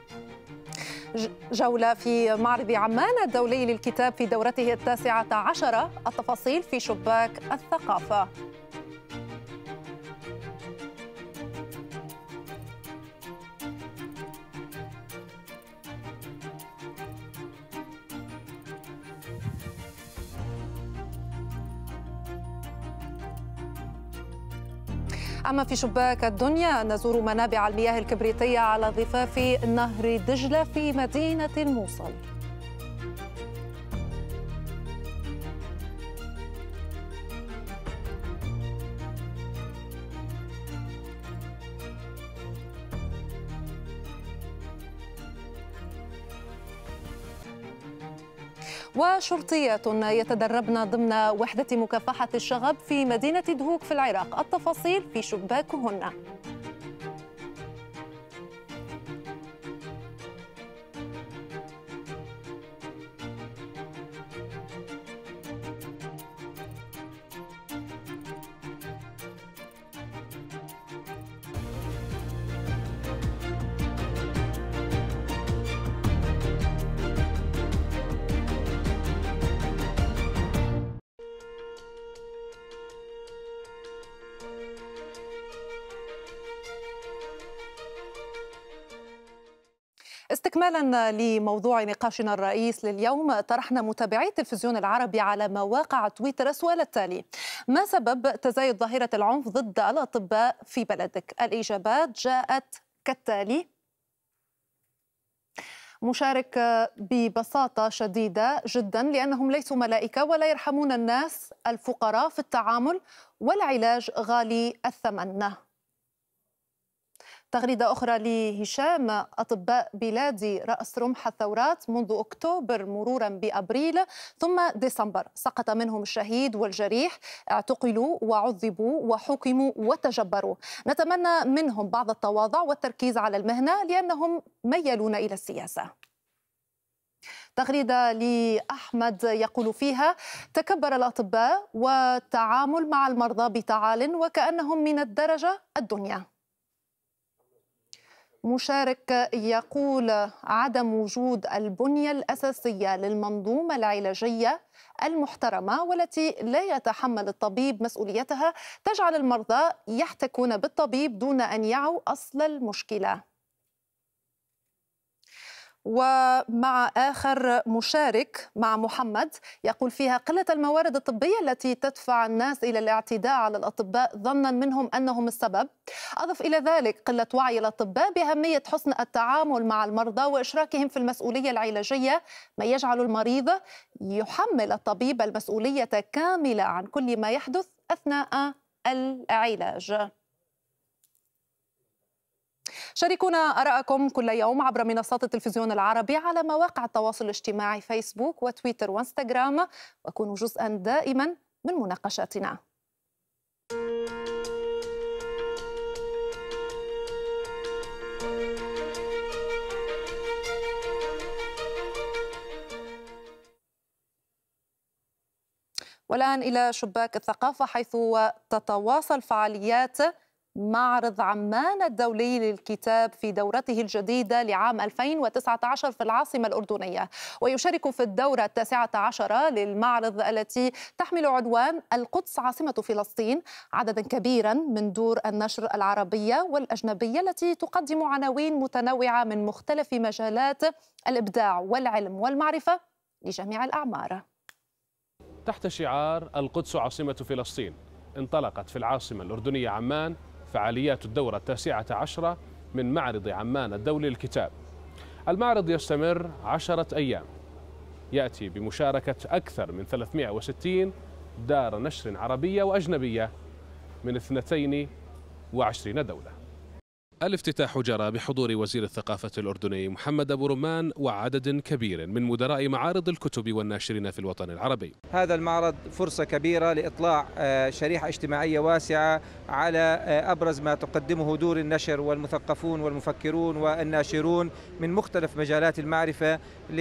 جولة في معرض عمان الدولي للكتاب في دورته 19، التفاصيل في شباك الثقافة. أما في شباك الدنيا نزور منابع المياه الكبريتية على ضفاف نهر دجلة في مدينة الموصل. وشرطيات يتدربن ضمن وحدة مكافحة الشغب في مدينة دهوك في العراق، التفاصيل في شباكهن. استكمالا لموضوع نقاشنا الرئيس لليوم، طرحنا متابعي التلفزيون العربي على مواقع تويتر السؤال التالي: ما سبب تزايد ظاهرة العنف ضد الأطباء في بلدك؟ الإجابات جاءت كالتالي. مشارك: ببساطة شديدة جدا، لأنهم ليسوا ملائكة ولا يرحمون الناس الفقراء في التعامل، والعلاج غالي الثمن. تغريدة أخرى لهشام: أطباء بلادي رأس رمح الثورات منذ أكتوبر مرورا بأبريل ثم ديسمبر، سقط منهم الشهيد والجريح، اعتقلوا وعذبوا وحكموا وتجبروا، نتمنى منهم بعض التواضع والتركيز على المهنة لأنهم ميلون إلى السياسة. تغريدة لأحمد يقول فيها: تكبر الأطباء والتعامل مع المرضى بتعال وكأنهم من الدرجة الدنيا. مشارك يقول: عدم وجود البنية الأساسية للمنظومة العلاجية المحترمة والتي لا يتحمل الطبيب مسؤوليتها تجعل المرضى يحتكون بالطبيب دون أن يعوا أصل المشكلة. ومع آخر مشارك مع محمد يقول فيها: قلة الموارد الطبية التي تدفع الناس إلى الاعتداء على الأطباء ظنا منهم أنهم السبب. أضف إلى ذلك قلة وعي الأطباء بأهمية حسن التعامل مع المرضى وإشراكهم في المسؤولية العلاجية، ما يجعل المريض يحمل الطبيب المسؤولية كاملة عن كل ما يحدث أثناء العلاج. شاركونا آراءكم كل يوم عبر منصات التلفزيون العربي على مواقع التواصل الاجتماعي فيسبوك وتويتر وانستغرام، وكونوا جزءا دائما من مناقشاتنا. والآن إلى شباك الثقافة، حيث تتواصل فعاليات معرض عمان الدولي للكتاب في دورته الجديدة لعام 2019 في العاصمة الأردنية، ويشارك في الدورة 19 للمعرض التي تحمل عنوان القدس عاصمة فلسطين عددا كبيرا من دور النشر العربية والأجنبية التي تقدم عناوين متنوعة من مختلف مجالات الإبداع والعلم والمعرفة لجميع الأعمار. تحت شعار القدس عاصمة فلسطين انطلقت في العاصمة الأردنية عمان فعاليات الدورة 19 من معرض عمان الدولي للكتاب. المعرض يستمر 10 أيام، يأتي بمشاركة أكثر من 360 دار نشر عربية وأجنبية من 22 دولة. الافتتاح جرى بحضور وزير الثقافة الأردني محمد أبو رمان وعدد كبير من مدراء معارض الكتب والناشرين في الوطن العربي. هذا المعرض فرصة كبيرة لإطلاع شريحة اجتماعية واسعة على أبرز ما تقدمه دور النشر والمثقفون والمفكرون والناشرون من مختلف مجالات المعرفة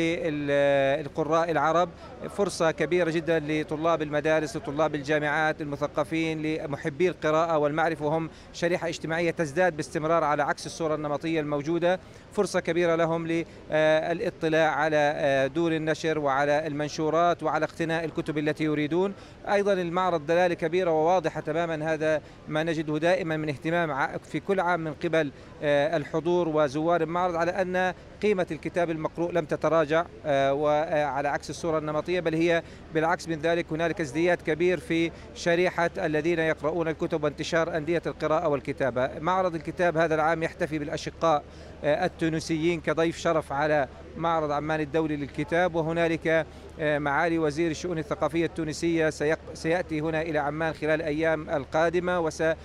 للقراء العرب. فرصة كبيرة جدا لطلاب المدارس وطلاب الجامعات المثقفين لمحبي القراءة والمعرفة، وهم شريحة اجتماعية تزداد باستمرار على عكس الصورة النمطية الموجودة. فرصة كبيرة لهم للاطلاع على دور النشر وعلى المنشورات وعلى اقتناء الكتب التي يريدون. أيضا المعرض دلالة كبيرة وواضحة تماما، هذا ما نجده دائما من اهتمام في كل عام من قبل الحضور وزوار المعرض، على أن قيمة الكتاب المقروء لم تتراجع وعلى عكس الصورة النمطية، بل هي بالعكس من ذلك. هنالك ازدياد كبير في شريحة الذين يقرؤون الكتب وانتشار أندية القراءة والكتابة. معرض الكتاب هذا العام يحتفي بالأشقاء التونسيين كضيف شرف على معرض عمان الدولي للكتاب، وهنالك معالي وزير الشؤون الثقافية التونسية سيأتي هنا إلى عمان خلال الأيام القادمة،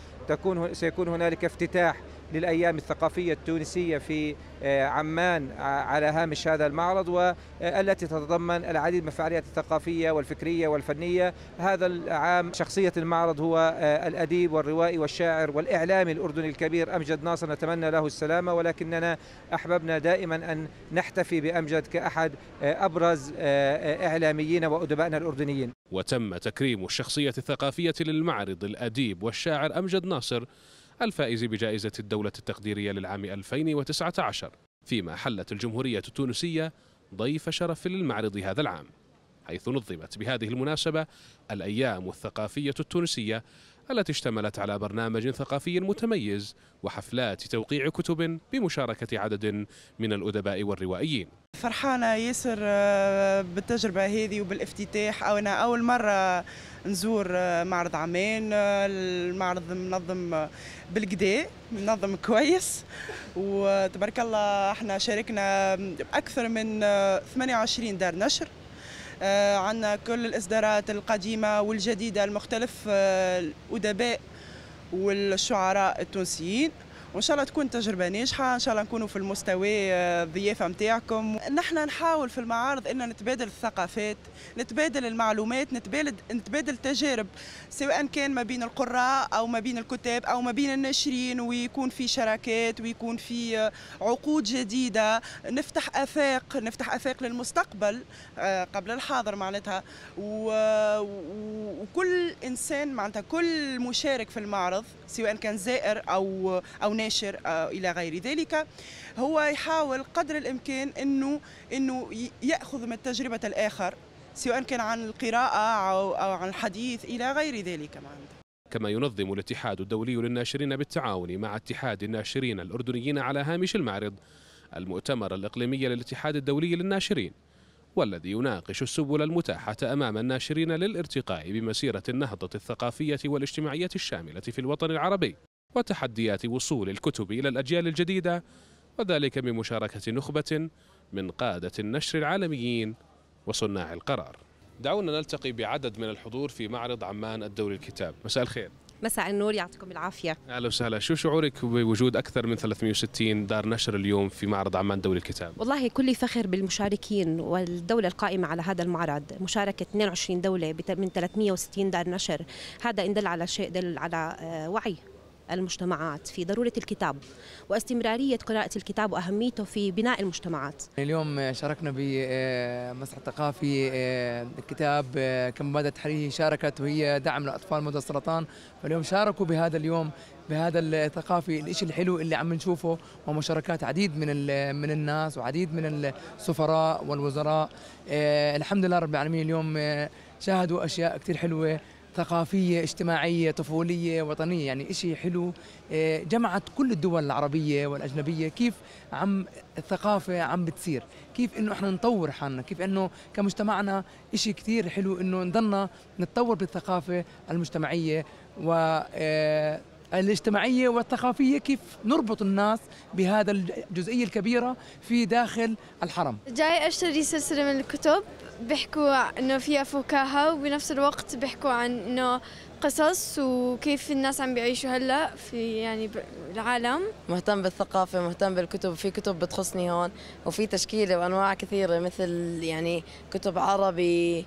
وسيكون هنالك افتتاح للأيام الثقافية التونسية في عمان على هامش هذا المعرض، والتي تتضمن العديد من الفعاليات الثقافية والفكرية والفنية. هذا العام شخصية المعرض هو الأديب والروائي والشاعر والإعلامي الأردني الكبير أمجد ناصر، نتمنى له السلامة، ولكننا أحببنا دائما أن نحتفي بأمجد كأحد أبرز إعلاميين وأدبائنا الأردنيين. وتم تكريم الشخصية الثقافية للمعرض الأديب والشاعر أمجد ناصر الفائز بجائزة الدولة التقديرية للعام 2019، فيما حلت الجمهورية التونسية ضيف شرف للمعرض هذا العام، حيث نظمت بهذه المناسبة الأيام الثقافية التونسية التي اشتملت على برنامج ثقافي متميز وحفلات توقيع كتب بمشاركة عدد من الأدباء والروائيين. فرحانة ياسر بالتجربة هذه وبالافتتاح، أنا أول مرة نزور معرض عمان. المعرض منظم بالكدا، منظم كويس، وتبارك الله احنا شاركنا أكثر من 28 دار نشر. عندنا كل الإصدارات القديمة والجديدة المختلف الأدباء والشعراء التونسيين، وان شاء الله تكون تجربه ناجحه، ان شاء الله نكونوا في المستوى الضيافه نتاعكم. نحن نحاول في المعارض ان نتبادل الثقافات، نتبادل المعلومات، نتبادل التجارب، سواء كان ما بين القراء او ما بين الكتاب او ما بين الناشرين، ويكون في شراكات ويكون في عقود جديده، نفتح افاق للمستقبل قبل الحاضر معناتها. وكل انسان معناتها كل مشارك في المعرض سواء كان زائر او ناشر الى غير ذلك، هو يحاول قدر الامكان انه ياخذ من تجربه الاخر، سواء كان عن القراءه او عن الحديث الى غير ذلك معناتها. كما ينظم الاتحاد الدولي للناشرين بالتعاون مع اتحاد الناشرين الأردنيين على هامش المعرض المؤتمر الإقليمي للاتحاد الدولي للناشرين، والذي يناقش السبل المتاحة أمام الناشرين للارتقاء بمسيرة النهضة الثقافية والاجتماعية الشاملة في الوطن العربي، وتحديات وصول الكتب إلى الأجيال الجديدة، وذلك بمشاركة نخبة من قادة النشر العالميين وصناع القرار. دعونا نلتقي بعدد من الحضور في معرض عمان الدولي للكتاب. مساء الخير. مساء النور، يعطيكم العافية. أهلا وسهلا. شو شعورك بوجود أكثر من 360 دار نشر اليوم في معرض عمان الدولي للكتاب؟ والله كل فخر بالمشاركين والدولة القائمة على هذا المعرض، مشاركة 22 دولة من 360 دار نشر. هذا إن دل على شيء، دل على وعي المجتمعات في ضرورة الكتاب واستمرارية قراءة الكتاب وأهميته في بناء المجتمعات. اليوم شاركنا بمسرح ثقافي الكتاب كمبادرة تحرير، شاركت وهي دعم لأطفال مرضى السرطان، فاليوم شاركوا بهذا اليوم بهذا الثقافي. الشيء الحلو اللي عم نشوفه ومشاركات عديد من الناس وعديد من السفراء والوزراء. الحمد لله رب العالمين. اليوم شاهدوا أشياء كثير حلوة، ثقافية، اجتماعية، طفولية، وطنية، يعني إشي حلو جمعت كل الدول العربية والأجنبية. كيف الثقافة عم بتصير، كيف إنه إحنا نطور حالنا، كيف إنه كمجتمعنا إشي كثير حلو إنه نضلنا نتطور بالثقافة المجتمعية الاجتماعية والثقافية، كيف نربط الناس بهذا الجزئية الكبيرة في داخل الحرم. جاي أشتري سلسلة من الكتب بيحكوا إنه فيها فكاهة، وبنفس الوقت بيحكوا عن إنه قصص وكيف الناس عم بيعيشوا هلا في يعني العالم. مهتم بالثقافة، مهتم بالكتب، في كتب بتخصني هون، وفي تشكيلة وأنواع كثيرة مثل يعني كتب عربي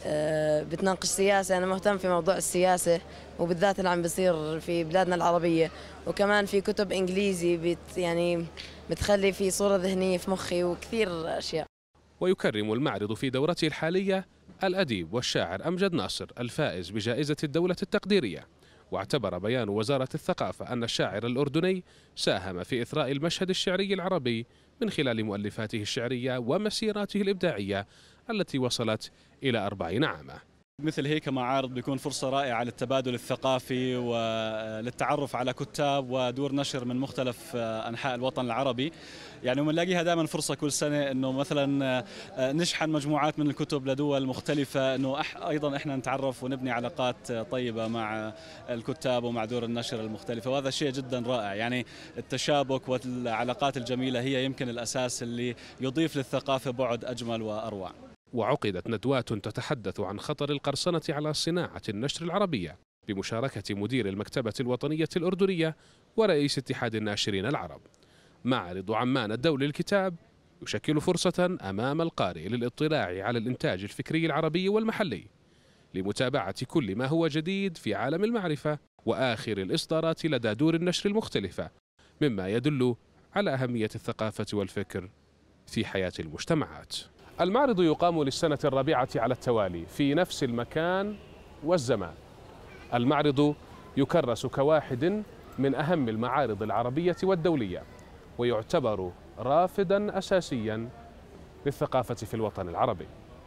بتناقش سياسة. أنا مهتم في موضوع السياسة وبالذات اللي عم بيصير في بلادنا العربية، وكمان في كتب إنجليزي يعني بتخلي في صورة ذهنية في مخي وكثير أشياء. ويكرم المعرض في دورته الحالية الأديب والشاعر أمجد ناصر الفائز بجائزة الدولة التقديرية، واعتبر بيان وزارة الثقافة أن الشاعر الأردني ساهم في إثراء المشهد الشعري العربي من خلال مؤلفاته الشعرية ومسيراته الإبداعية التي وصلت إلى 40 عاما. مثل هيك معارض بيكون فرصة رائعة للتبادل الثقافي وللتعرف على كتاب ودور نشر من مختلف أنحاء الوطن العربي، يعني ومنلاقيها دائما فرصة كل سنة إنه مثلا نشحن مجموعات من الكتب لدول مختلفة، إنه أيضا إحنا نتعرف ونبني علاقات طيبة مع الكتاب ومع دور النشر المختلفة، وهذا شيء جدا رائع. يعني التشابك والعلاقات الجميلة هي يمكن الأساس اللي يضيف للثقافة بعد أجمل وأروع. وعقدت ندوات تتحدث عن خطر القرصنة على صناعة النشر العربية بمشاركة مدير المكتبة الوطنية الأردنية ورئيس اتحاد الناشرين العرب. معرض عمان الدولي للكتاب يشكل فرصة أمام القارئ للاطلاع على الإنتاج الفكري العربي والمحلي، لمتابعة كل ما هو جديد في عالم المعرفة وآخر الإصدارات لدى دور النشر المختلفة، مما يدل على أهمية الثقافة والفكر في حياة المجتمعات. المعرض يقام للسنة الرابعة على التوالي في نفس المكان والزمان. المعرض يكرس كواحد من أهم المعارض العربية والدولية، ويعتبر رافدا أساسيا للثقافة في الوطن العربي.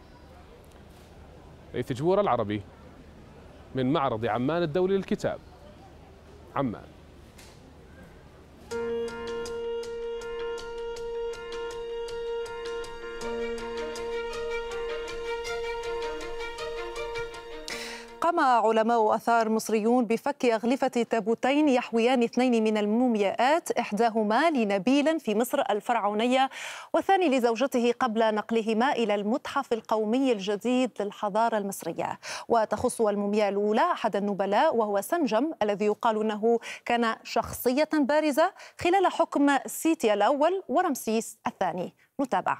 ليث جبور العربي من معرض عمان الدولي للكتاب، عمان. قام علماء آثار مصريون بفك أغلفة تابوتين يحويان 2 من المومياءات، إحداهما لنبيل في مصر الفرعونية والثاني لزوجته، قبل نقلهما إلى المتحف القومي الجديد للحضارة المصرية. وتخص المومياء الأولى أحد النبلاء وهو سنجم، الذي يقال أنه كان شخصية بارزة خلال حكم سيتي الأول ورمسيس الثاني. نتابع.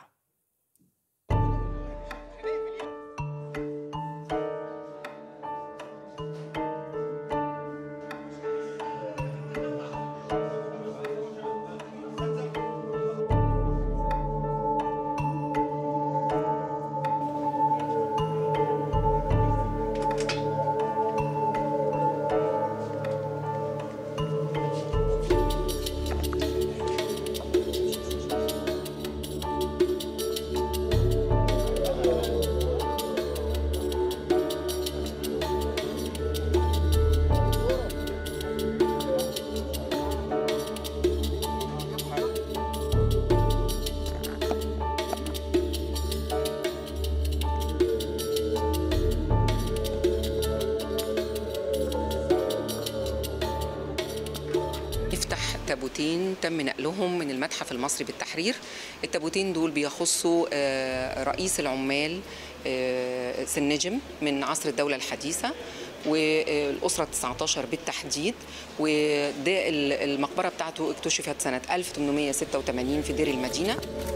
تابوتين تم نقلهم من المتحف المصري بالتحرير. التابوتين دول بيخصوا رئيس العمال سنجم من عصر الدولة الحديثة والأسرة 19 بالتحديد، وده المقبرة بتاعته اكتشفت سنة 1886 في دير المدينة.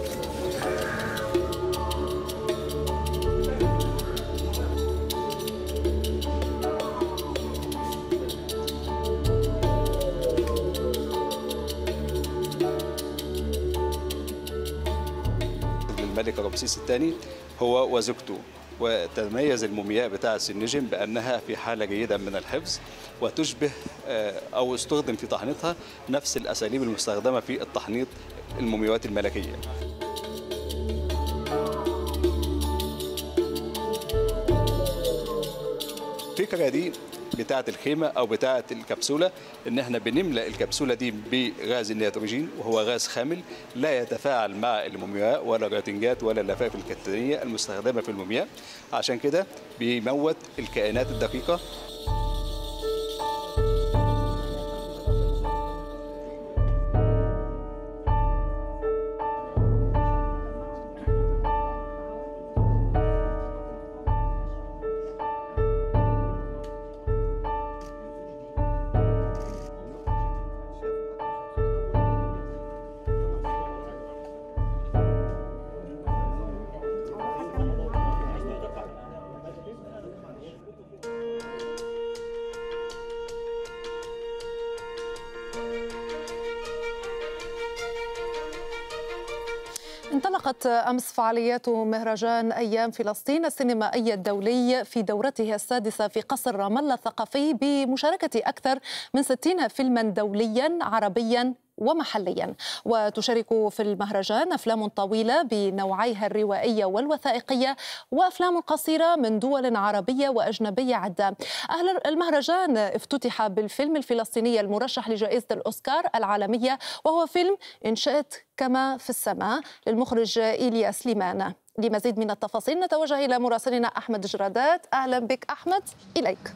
الملك رمسيس الثاني هو وزوجته، وتتميز المومياء بتاع سنجم بأنها في حالة جيدة من الحفظ وتشبه أو استخدم في تحنيطها نفس الأساليب المستخدمة في التحنيط المومياوات الملكية. الفكرة دي بتاعة الخيمة أو بتاعة الكبسولة إن إحنا بنملأ الكبسولة دي بغاز النيتروجين، وهو غاز خامل لا يتفاعل مع المومياء ولا الراتنجات ولا اللفائف الكتانية المستخدمة في المومياء، عشان كده بيموت الكائنات الدقيقة. انطلقت أمس فعاليات مهرجان أيام فلسطين السينمائي الدولي في دورته السادسة في قصر رام الله الثقافي بمشاركة أكثر من 60 فيلما دوليا عربيا ومحليا. وتشارك في المهرجان أفلام طويلة بنوعيها الروائية والوثائقية وأفلام قصيرة من دول عربية وأجنبية عدة. المهرجان افتتح بالفيلم الفلسطيني المرشح لجائزة الأوسكار العالمية، وهو فيلم إن شئت كما في السماء للمخرج إيليا سليمان. لمزيد من التفاصيل نتوجه إلى مراسلنا أحمد جرادات. أهلا بك أحمد، إليك.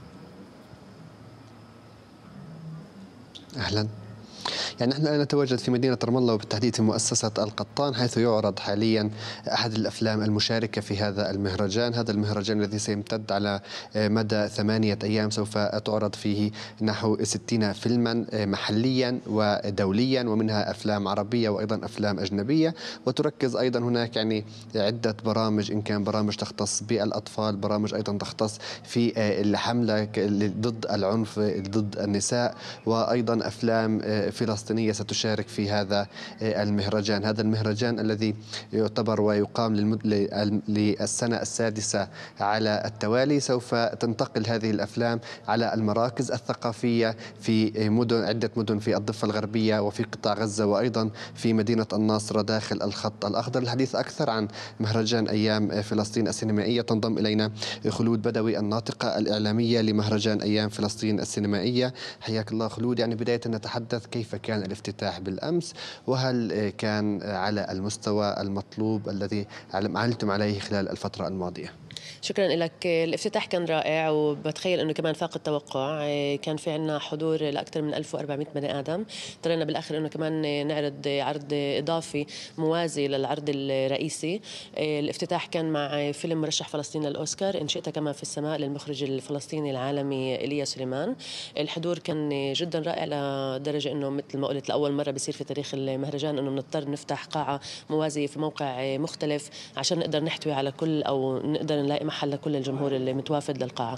أهلا. يعني نحن نتواجد في مدينة رام الله وبالتحديد في مؤسسة القطان، حيث يعرض حاليا أحد الأفلام المشاركة في هذا المهرجان. هذا المهرجان الذي سيمتد على مدى 8 أيام، سوف تعرض فيه نحو 60 فيلما محليا ودوليا، ومنها أفلام عربية وأيضا أفلام أجنبية. وتركز أيضا هناك يعني عدة برامج، إن كان برامج تختص بالأطفال، برامج أيضا تختص في الحملة ضد العنف ضد النساء، وأيضا أفلام فلسطينية ستشارك في هذا المهرجان. هذا المهرجان الذي يعتبر ويقام للسنة السادسة على التوالي، سوف تنتقل هذه الأفلام على المراكز الثقافية في مدن، عدة مدن في الضفة الغربية وفي قطاع غزة وأيضا في مدينة الناصرة داخل الخط الأخضر. الحديث أكثر عن مهرجان أيام فلسطين السينمائية تنضم إلينا خلود بدوي، الناطقة الإعلامية لمهرجان أيام فلسطين السينمائية. حياك الله خلود. يعني بداية نتحدث كيف كان الافتتاح بالأمس، وهل كان على المستوى المطلوب الذي عملتم عليه خلال الفترة الماضية؟ شكرا لك. الافتتاح كان رائع وبتخيل انه كمان فاق التوقع. كان في عنا حضور لاكثر من 1400 بني ادم. اضطرينا بالاخر انه كمان نعرض عرض اضافي موازي للعرض الرئيسي. الافتتاح كان مع فيلم مرشح فلسطين للاوسكار، ان شئت كما في السماء، للمخرج الفلسطيني العالمي ايليا سليمان. الحضور كان جدا رائع لدرجه انه مثل ما قلت لاول مره بصير في تاريخ المهرجان انه بنضطر نفتح قاعه موازيه في موقع مختلف عشان نقدر نحتوي على كل او نقدر نلاقي محل لكل الجمهور اللي متوافد للقاعة.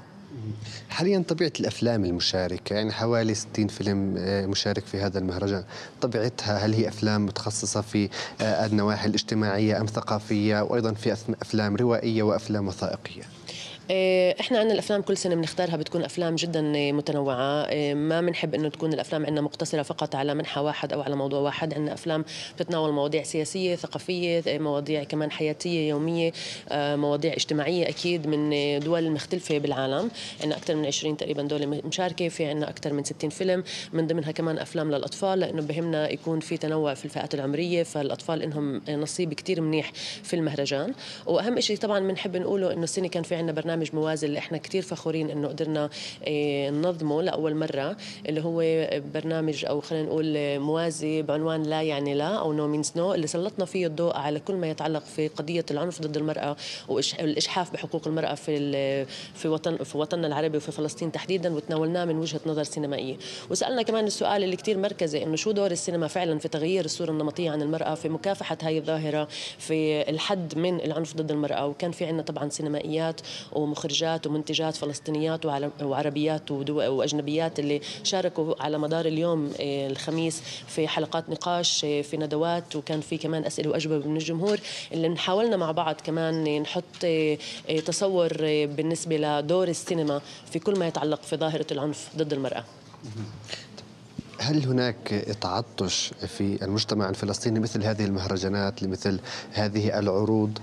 حاليا طبيعة الأفلام المشاركة، يعني حوالي 60 فيلم مشارك في هذا المهرجان، طبيعتها هل هي أفلام متخصصة في النواحي الاجتماعية أم ثقافية، وأيضا في أفلام روائية وأفلام وثائقية؟ احنا عندنا الافلام كل سنه بنختارها بتكون افلام جدا متنوعه. ما بنحب انه تكون الافلام عندنا مقتصره فقط على منحى واحد او على موضوع واحد. عندنا افلام بتتناول مواضيع سياسيه، ثقافيه، مواضيع كمان حياتيه يوميه، مواضيع اجتماعيه اكيد من دول مختلفه بالعالم. عندنا اكثر من 20 تقريبا دوله مشاركه، في عندنا اكثر من 60 فيلم، من ضمنها كمان افلام للاطفال لانه بهمنا يكون في تنوع في الفئات العمريه، فالاطفال لهم نصيب كثير منيح في المهرجان. واهم شيء طبعا بنحب نقوله انه السنه كان في عندنا برنامج موازي اللي احنا كثير فخورين انه قدرنا ننظمه لاول مره، اللي هو برنامج او خلينا نقول موازي بعنوان لا يعني لا او نو مينز نو، اللي سلطنا فيه الضوء على كل ما يتعلق في قضيه العنف ضد المراه والاشحاف بحقوق المراه في وطننا العربي وفي فلسطين تحديدا، وتناولناه من وجهه نظر سينمائيه. وسالنا كمان السؤال اللي كثير مركزي انه شو دور السينما فعلا في تغيير الصوره النمطيه عن المراه، في مكافحه هاي الظاهره، في الحد من العنف ضد المراه. وكان في عندنا طبعا سينمائيات ومخرجات ومنتجات فلسطينيات وعربيات واجنبيات اللي شاركوا على مدار اليوم الخميس في حلقات نقاش، في ندوات، وكان في كمان اسئله واجوبه من الجمهور، اللي حاولنا مع بعض كمان نحط تصور بالنسبه لدور السينما في كل ما يتعلق في ظاهره العنف ضد المراه. هل هناك تعطش في المجتمع الفلسطيني مثل هذه المهرجانات، لمثل هذه العروض؟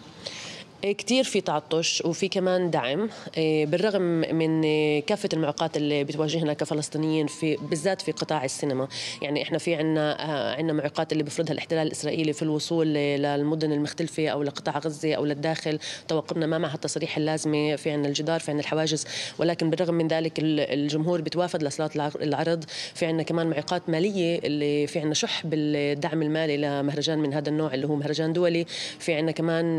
كتير في تعطش وفي كمان دعم، بالرغم من كافة المعوقات اللي بتواجهنا كفلسطينيين في بالذات في قطاع السينما. يعني احنا في عنا معوقات اللي بفرضها الاحتلال الإسرائيلي في الوصول للمدن المختلفة او لقطاع غزة او للداخل، توقفنا ما معها التصريح اللازمة، في عنا الجدار، في عنا الحواجز، ولكن بالرغم من ذلك الجمهور بتوافد لصالات العرض. في عنا كمان معوقات مالية، اللي في عنا شح بالدعم المالي لمهرجان من هذا النوع اللي هو مهرجان دولي. في عنا كمان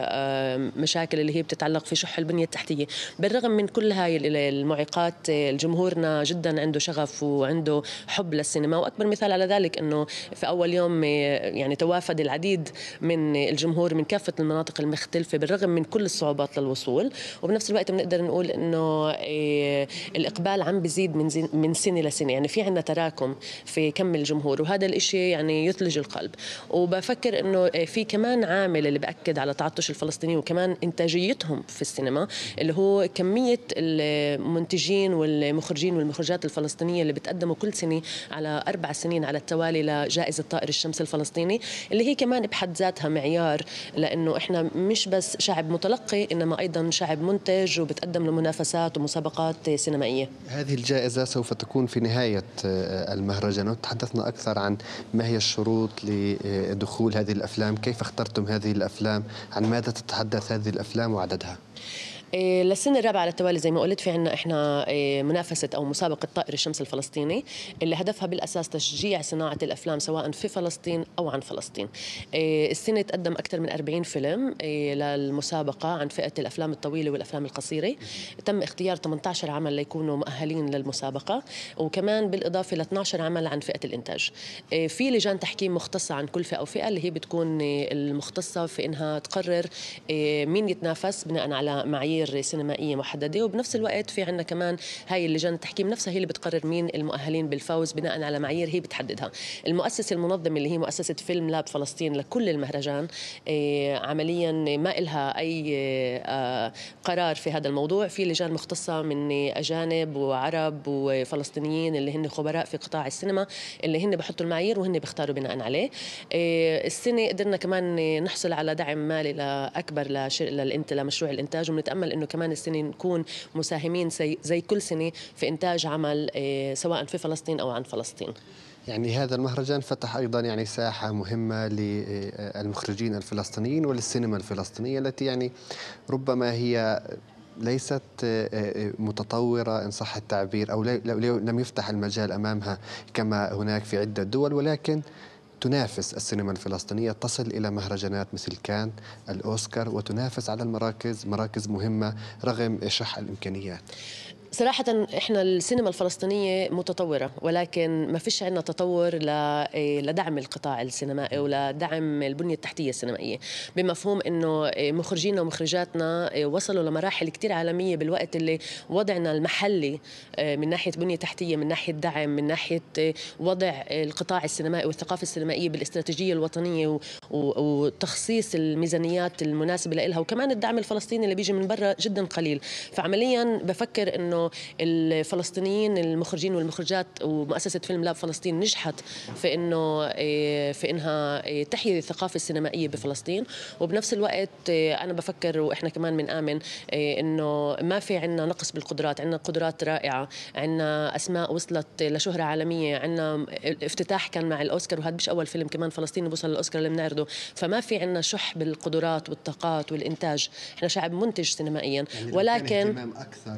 مشاكل اللي هي بتتعلق في شح البنية التحتية. بالرغم من كل هاي المعيقات، الجمهورنا جدا عنده شغف وعنده حب للسينما. وأكبر مثال على ذلك أنه في أول يوم يعني توافد العديد من الجمهور من كافة المناطق المختلفة بالرغم من كل الصعوبات للوصول. وبنفس الوقت بنقدر نقول أنه الإقبال عم بيزيد من سنة لسنة، يعني في عندنا تراكم في كم الجمهور، وهذا الإشي يعني يثلج القلب. وبفكر أنه في كمان عامل اللي بأكد على تعطش الفلسطينيين وكمان إنتاجيتهم في السينما، اللي هو كمية المنتجين والمخرجين والمخرجات الفلسطينية اللي بتقدموا كل سنة على 4 سنين على التوالي لجائزة طائر الشمس الفلسطيني، اللي هي كمان بحد ذاتها معيار، لأنه إحنا مش بس شعب متلقي إنما أيضا شعب منتج وبتقدم لمنافسات ومسابقات سينمائية. هذه الجائزة سوف تكون في نهاية المهرجان، وتحدثنا أكثر عن ما هي الشروط لدخول هذه الأفلام، كيف اخترتم هذه الأفلام، عن ماذا تتحدث هذه الأفلام وعددها؟ للسنة الرابعة على التوالي زي ما قلت في عنا احنا منافسة او مسابقة طائر الشمس الفلسطيني، اللي هدفها بالاساس تشجيع صناعة الافلام سواء في فلسطين او عن فلسطين. السنة تقدم اكثر من 40 فيلم للمسابقة عن فئة الافلام الطويلة والافلام القصيرة. تم اختيار 18 عمل ليكونوا مؤهلين للمسابقة، وكمان بالاضافة ل 12 عمل عن فئة الانتاج. في لجان تحكيم مختصة عن كل فئة وفئة، اللي هي بتكون المختصة في انها تقرر مين يتنافس بناء على معايير سينمائية محددة. وبنفس الوقت في عندنا كمان هاي اللجان التحكيم نفسها هي اللي بتقرر مين المؤهلين بالفوز بناء على معايير هي بتحددها. المؤسسة المنظمة اللي هي مؤسسة فيلم لاب فلسطين لكل المهرجان عمليا ما إلها أي قرار في هذا الموضوع. في لجان مختصة من أجانب وعرب وفلسطينيين اللي هن خبراء في قطاع السينما، اللي هن بحطوا المعايير وهن بيختاروا بناء عليه. السنة قدرنا كمان نحصل على دعم مالي أكبر لمشروع الإنتاج، وبنتأمل واحتمال أنه كمان السنة نكون مساهمين زي كل سنة في إنتاج عمل سواء في فلسطين أو عن فلسطين. يعني هذا المهرجان فتح أيضا يعني ساحة مهمة للمخرجين الفلسطينيين وللسينما الفلسطينية التي يعني ربما هي ليست متطورة إن صح التعبير، أو لم يفتح المجال أمامها كما هناك في عدة دول، ولكن تنافس السينما الفلسطينية، تصل إلى مهرجانات مثل كان، الأوسكار، وتنافس على مراكز مهمة رغم شح الإمكانيات. صراحة إحنا السينما الفلسطينية متطورة، ولكن ما فيش عندنا تطور لدعم القطاع السينمائي ولدعم البنية التحتية السينمائية، بمفهوم إنه مخرجينا ومخرجاتنا وصلوا لمراحل كتير عالمية بالوقت اللي وضعنا المحلي من ناحية بنية تحتية، من ناحية دعم، من ناحية وضع القطاع السينمائي والثقافة السينمائية بالاستراتيجية الوطنية وتخصيص الميزانيات المناسبة لها، وكمان الدعم الفلسطيني اللي بيجي من برا جدا قليل. فعمليا بفكر إنه الفلسطينيين المخرجين والمخرجات ومؤسسة فيلم لاب فلسطين نجحت في إنها تحيي الثقافة السينمائية بفلسطين، وبنفس الوقت أنا بفكر وإحنا كمان بنآمن إنه ما في عنا نقص بالقدرات، عنا قدرات رائعة، عنا أسماء وصلت لشهرة عالمية، عنا افتتاح كان مع الأوسكار، وهذا مش أول فيلم كمان فلسطيني بوصل للأوسكار اللي بنعرضه، فما في عنا شح بالقدرات والطاقات والإنتاج، إحنا شعب منتج سينمائيا. يعني ولكن اهتمام أكثر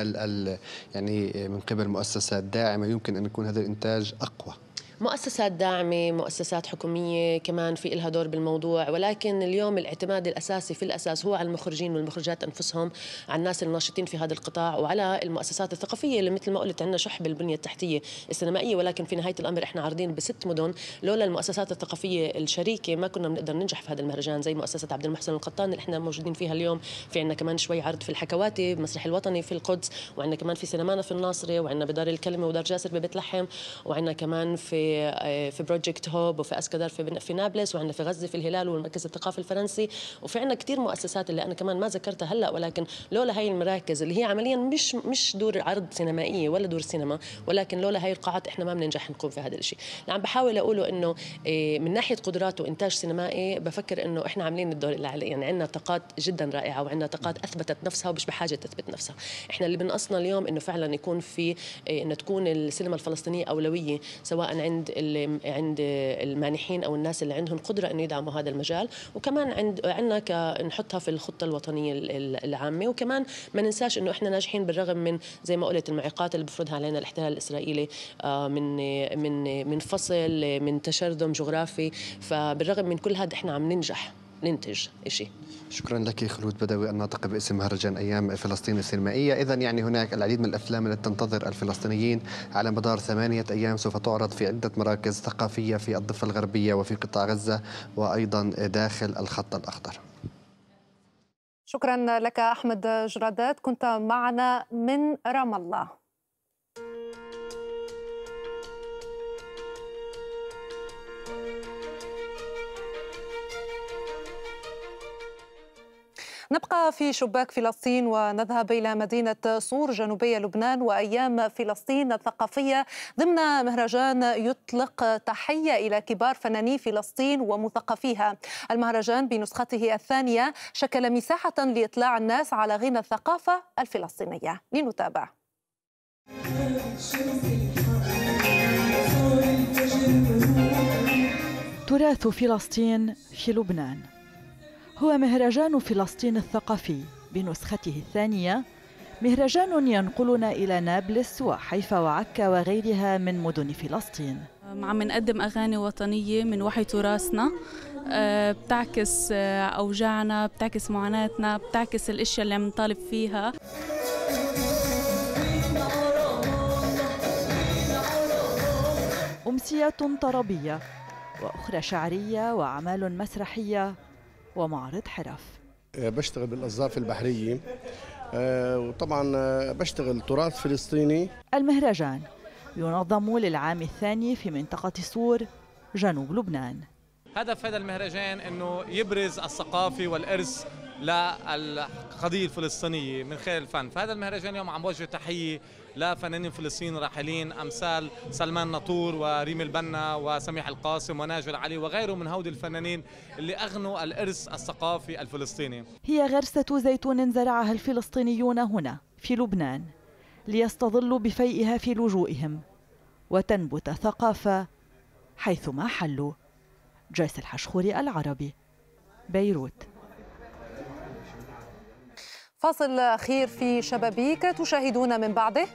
من قبل مؤسسات داعمة يمكن أن يكون هذا الإنتاج أقوى. مؤسسات داعمة، مؤسسات حكومية كمان في إلها دور بالموضوع، ولكن اليوم الاعتماد الأساسي في الأساس هو على المخرجين والمخرجات أنفسهم، على الناس الناشطين في هذا القطاع، وعلى المؤسسات الثقافية اللي مثل ما قلت عندنا شح بالبنية التحتية السينمائية، ولكن في نهاية الأمر إحنا عارضين ب6 مدن، لولا المؤسسات الثقافية الشريكة ما كنا بنقدر ننجح في هذا المهرجان، زي مؤسسة عبد المحسن القطان اللي إحنا موجودين فيها اليوم. في عندنا كمان شوي عرض في الحكواتي بمسرح الوطني في القدس، وعندنا كمان في سينمانا في الناصرة، وعندنا بدار الكلمة ودار جاسر ببيت لحم، وعندنا كمان في بروجكت هوب وفي اسكندر في نابلس، وعندنا في غزة في الهلال والمركز الثقافي الفرنسي، وفي عندنا كثير مؤسسات اللي انا كمان ما ذكرتها هلا، ولكن لولا هاي المراكز اللي هي عمليا مش دور عرض سينمائيه ولا دور سينما، ولكن لولا هاي القاعات احنا ما بننجح نقوم في هذا الشيء. اللي عم بحاول اقوله انه من ناحيه قدرات وانتاج سينمائي بفكر انه احنا عاملين الدور اللي علينا، يعني عندنا طاقات جدا رائعه، وعندنا طاقات اثبتت نفسها ومش بحاجه تثبت نفسها. احنا اللي بنقصنا اليوم انه فعلا يكون في ان تكون السينما الفلسطينيه اولويه، سواء عند المانحين او الناس اللي عندهم قدره انه يدعموا هذا المجال، وكمان عندنا نحطها في الخطه الوطنيه العامه، وكمان ما ننساش انه احنا ناجحين بالرغم من زي ما قلت المعيقات اللي بفرضها علينا الاحتلال الاسرائيلي من فصل، من تشرذم جغرافي، فبالرغم من كل هذا احنا عم ننتج شيء. شكرا لك خلود بدوي الناطق باسم مهرجان أيام فلسطين السينمائية. إذا يعني هناك العديد من الأفلام التي تنتظر الفلسطينيين على مدار 8 أيام، سوف تعرض في عدة مراكز ثقافية في الضفة الغربية وفي قطاع غزة وأيضا داخل الخط الأخضر. شكرا لك أحمد جرادات، كنت معنا من رام الله. نبقى في شباك فلسطين ونذهب إلى مدينة صور جنوبية لبنان وأيام فلسطين الثقافية ضمن مهرجان يطلق تحية إلى كبار فناني فلسطين ومثقفيها. المهرجان بنسخته الثانية شكل مساحة لإطلاع الناس على غنى الثقافة الفلسطينية. لنتابع. تراث فلسطين في لبنان هو مهرجان فلسطين الثقافي بنسخته الثانية، مهرجان ينقلنا إلى نابلس وحيفا وعكا وغيرها من مدن فلسطين. عم نقدم أغاني وطنية من وحي تراثنا، بتعكس أوجاعنا، بتعكس معاناتنا، بتعكس الأشياء اللي عم نطالب فيها. أمسيات طربية وأخرى شعرية وأعمال مسرحية ومعرض حرف. بشتغل بالقذافة البحرية، وطبعا بشتغل تراث فلسطيني. المهرجان ينظم للعام الثاني في منطقة صور جنوب لبنان. هدف هذا المهرجان أنه يبرز الثقافة والإرث للقضية الفلسطينية من خلال الفن. فهذا المهرجان اليوم عم بوجه تحية لفنانين فلسطين راحلين أمثال سلمان ناطور وريم البنا وسميح القاسم وناجل علي وغيرهم من هؤلاء الفنانين اللي أغنوا الإرث الثقافي الفلسطيني. هي غرسة زيتون زرعها الفلسطينيون هنا في لبنان ليستظلوا بفيئها في لجوئهم وتنبت ثقافة حيثما حلوا. جيس الحشخوري، العربي، بيروت. فاصل أخير في شبابيك تشاهدون من بعده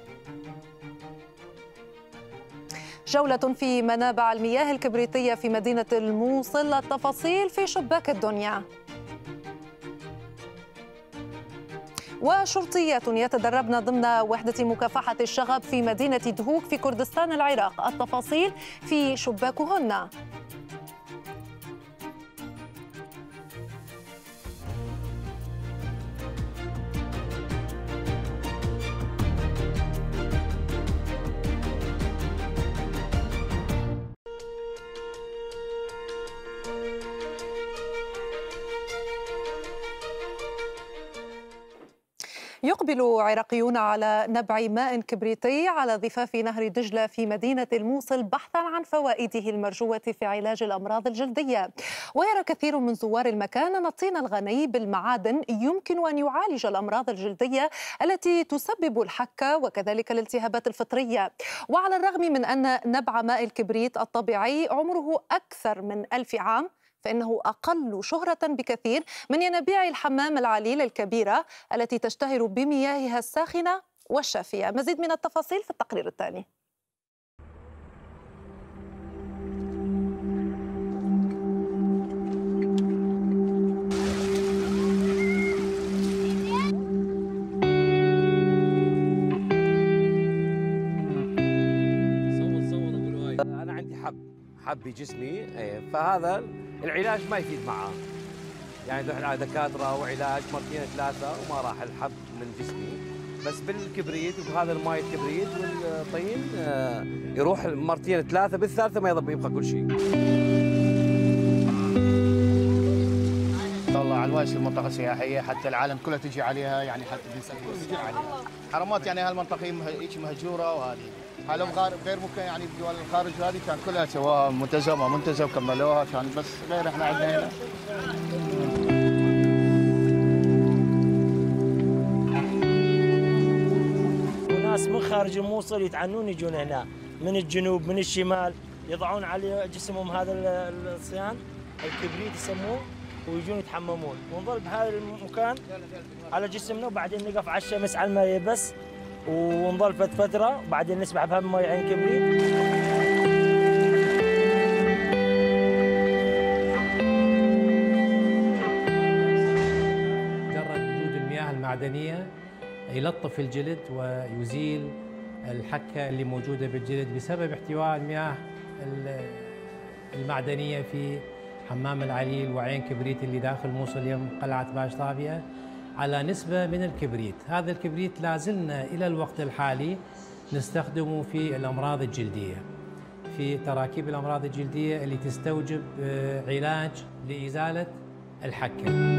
جولة في منابع المياه الكبريتية في مدينة الموصل، التفاصيل في شباك الدنيا. وشرطيات يتدربن ضمن وحدة مكافحة الشغب في مدينة دهوك في كردستان العراق، التفاصيل في شباكهن. يقبل عراقيون على نبع ماء كبريتي على ضفاف نهر دجلة في مدينة الموصل بحثا عن فوائده المرجوة في علاج الأمراض الجلدية. ويرى كثير من زوار المكان أن الطين الغني بالمعادن يمكن أن يعالج الأمراض الجلدية التي تسبب الحكة وكذلك الالتهابات الفطرية. وعلى الرغم من أن نبع ماء الكبريت الطبيعي عمره أكثر من 1000 عام، فإنه أقل شهرة بكثير من ينابيع الحمام العليل الكبيرة التي تشتهر بمياهها الساخنة والشافية. مزيد من التفاصيل في التقرير الثاني. أنا عندي حب بجسمي، فهذا العلاج ما يفيد معاه، يعني رحت على دكاتره وعلاج مرتين ثلاثه وما راح الحب من جسمي، بس بالكبريت وبهذا الماء الكبريت والطين يروح مرتين ثلاثه، بالثالثه ما يبقى كل شيء. والله على الواش المنطقه السياحيه حتى العالم كله تجي عليها، يعني حتى تجي عليها حرمات، يعني هالمنطقه هيك مهجوره، وهذه حالهم غير ممكن يعني بدول الخارج هذه كان كلها سواها منتزه وكملوها، كان بس غير احنا عندنا هنا. وناس من خارج الموصل يتعنون يجون هنا من الجنوب من الشمال، يضعون على جسمهم هذا الصيان الكبريت يسموه ويجون يتحممون، ونظل بهذا المكان على جسمنا، وبعدين نقف على الشمس على الماء بس ونظل فترة وبعدين نسبح بهم ماء عين كبريت. مجرد وجود المياه المعدنية يلطف الجلد ويزيل الحكة اللي موجودة بالجلد بسبب احتواء المياه المعدنية في حمام العليل وعين كبريت اللي داخل موصل يم قلعة باش طابية على نسبة من الكبريت. هذا الكبريت لازلنا إلى الوقت الحالي نستخدمه في الأمراض الجلدية، في تراكيب الأمراض الجلدية اللي تستوجب علاج لإزالة الحكة.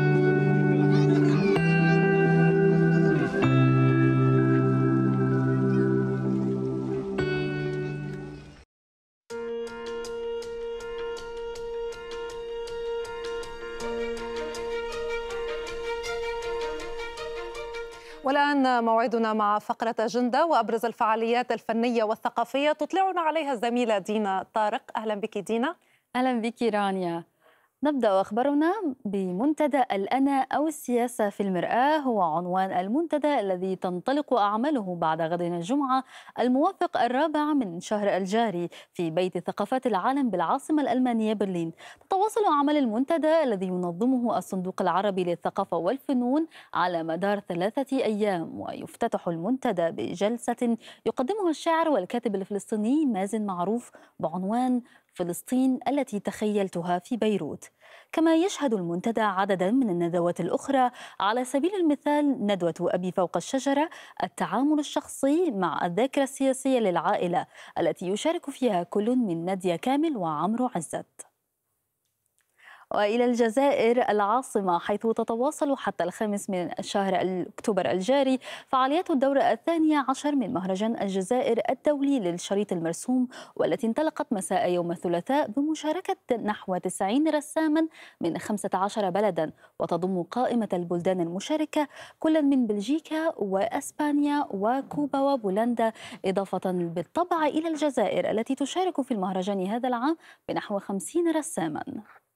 والآن موعدنا مع فقرة أجندة وأبرز الفعاليات الفنية والثقافية تطلعنا عليها الزميلة دينا طارق. أهلا بك دينا. أهلا بك رانيا. نبدأ أخبارنا بمنتدى الأنا أو السياسة في المرآة، هو عنوان المنتدى الذي تنطلق أعماله بعد غد الجمعة الموافق 4 من شهر الجاري في بيت ثقافات العالم بالعاصمة الألمانية برلين. تتواصل أعمال المنتدى الذي ينظمه الصندوق العربي للثقافة والفنون على مدار 3 أيام، ويفتتح المنتدى بجلسة يقدمها الشاعر والكاتب الفلسطيني مازن معروف بعنوان فلسطين التي تخيلتها في بيروت. كما يشهد المنتدى عددا من الندوات الأخرى، على سبيل المثال ندوة أبي فوق الشجرة، التعامل الشخصي مع الذاكرة السياسية للعائلة، التي يشارك فيها كل من نادية كامل وعمرو عزت. وإلى الجزائر العاصمة، حيث تتواصل حتى 5 من شهر أكتوبر الجاري فعاليات الدورة 12 من مهرجان الجزائر الدولي للشريط المرسوم، والتي انطلقت مساء يوم الثلاثاء بمشاركة نحو 90 رساما من 15 بلدا، وتضم قائمة البلدان المشاركة كل من بلجيكا وأسبانيا وكوبا وبولندا، إضافة بالطبع إلى الجزائر التي تشارك في المهرجان هذا العام بنحو 50 رساما.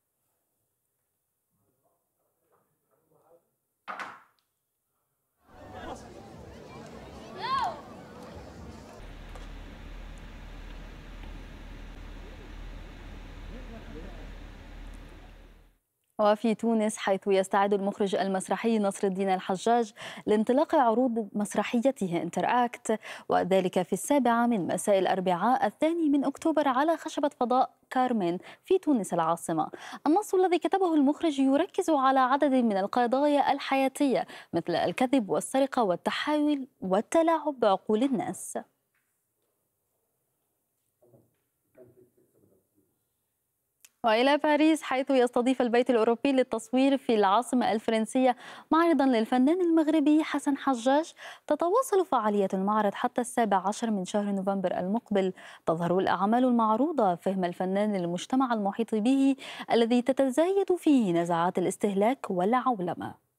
وفي تونس، حيث يستعد المخرج المسرحي نصر الدين الحجاج لانطلاق عروض مسرحيته انتر أكت، وذلك في 7 من مساء الأربعاء 2 من أكتوبر على خشبة فضاء كارمن في تونس العاصمة. النص الذي كتبه المخرج يركز على عدد من القضايا الحياتية مثل الكذب والسرقة والتحايل والتلاعب بعقول الناس. وإلى باريس، حيث يستضيف البيت الأوروبي للتصوير في العاصمة الفرنسية معرضا للفنان المغربي حسن حجاج. تتواصل فعالية المعرض حتى 17 من شهر نوفمبر المقبل. تظهر الأعمال المعروضة فهم الفنان للمجتمع المحيط به الذي تتزايد فيه نزعات الاستهلاك والعولمة.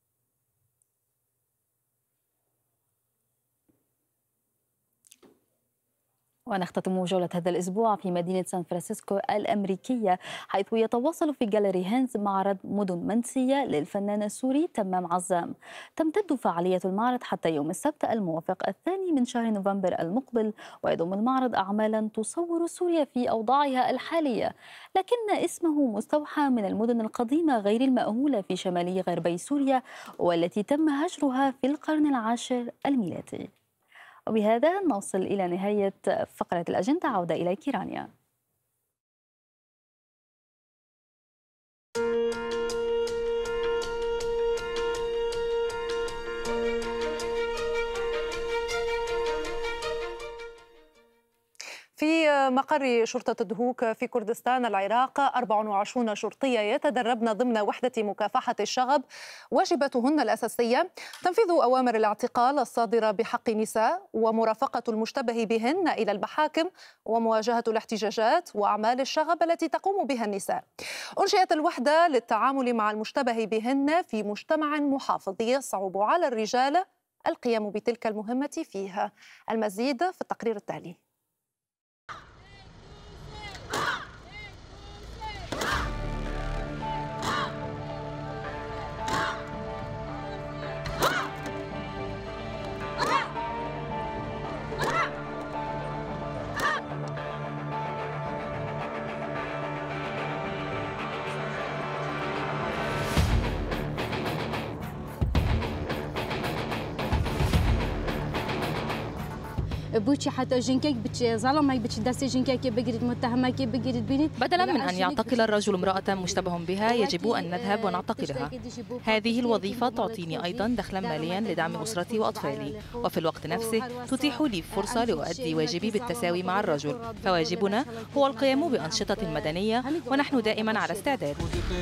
ونختتم جولة هذا الأسبوع في مدينة سان فرانسيسكو الأمريكية، حيث يتواصل في جاليري هينز معرض مدن منسية للفنان السوري تمام عزام. تمتد فعالية المعرض حتى يوم السبت الموافق 2 من شهر نوفمبر المقبل، ويضم المعرض أعمالا تصور سوريا في أوضاعها الحالية، لكن اسمه مستوحى من المدن القديمة غير المأهولة في شمالي غربي سوريا، والتي تم هجرها في القرن العاشر الميلادي. وبهذا نصل إلى نهاية فقرة الأجندة. عودة إليك رانيا. في مقر شرطة دهوك في كردستان العراق 24 شرطية يتدربن ضمن وحدة مكافحة الشغب. واجباتهن الأساسية تنفيذ أوامر الاعتقال الصادرة بحق نساء، ومرافقة المشتبه بهن إلى المحاكم، ومواجهة الاحتجاجات وأعمال الشغب التي تقوم بها النساء. أنشئت الوحدة للتعامل مع المشتبه بهن في مجتمع محافظ يصعب على الرجال القيام بتلك المهمة فيها. المزيد في التقرير التالي. بوشي حتى جنكيك بتشي ظلمك بتشي داسي جنكيك بقرد متهمك بقرد بنت. بدلا من أن يعتقل الرجل امرأة مشتبه بها، يجب أن نذهب ونعتقلها. هذه الوظيفة تعطيني أيضا دخلا ماليا لدعم أسرتي وأطفالي، وفي الوقت نفسه تتيح لي فرصة لأؤدي واجبي بالتساوي مع الرجل. فواجبنا هو القيام بأنشطة مدنية، ونحن دائما على استعداد.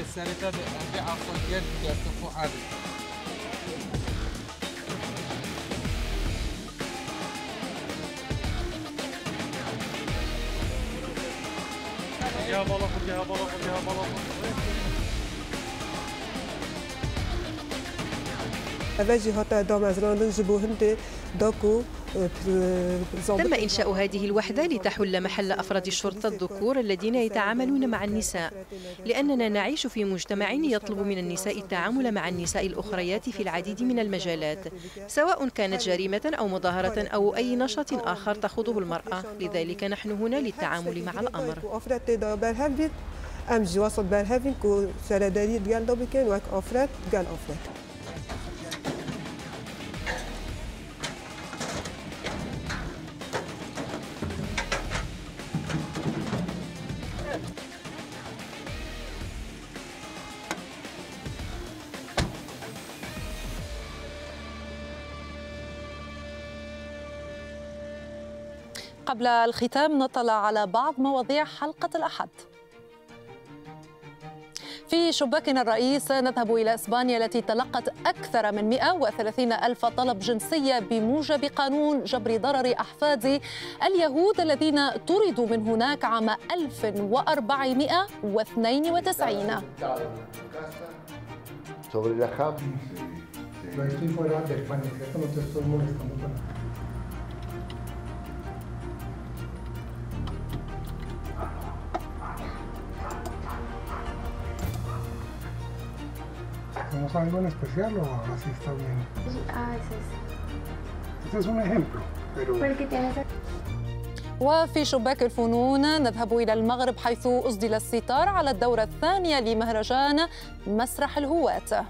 تم إنشاء هذه الوحدة لتحل محل أفراد الشرطة الذكور الذين يتعاملون مع النساء، لأننا نعيش في مجتمع يطلب من النساء التعامل مع النساء الأخريات في العديد من المجالات، سواء كانت جريمة أو مظاهرة أو أي نشاط آخر تخوضه المرأة. لذلك نحن هنا للتعامل مع الأمر. قبل الختام نطلع على بعض مواضيع حلقة الأحد. في شباكنا الرئيس نذهب إلى إسبانيا التي تلقت أكثر من 130 ألف طلب جنسية بموجب قانون جبر ضرر أحفاد اليهود الذين طردوا من هناك عام 1492. ¿Hacemos algo en especial o así está bien? Es eso. Este es un ejemplo, pero... وفي شباك الفنون نذهب إلى المغرب حيث أسدل الستار على الدورة الثانية لمهرجان مسرح الهواة.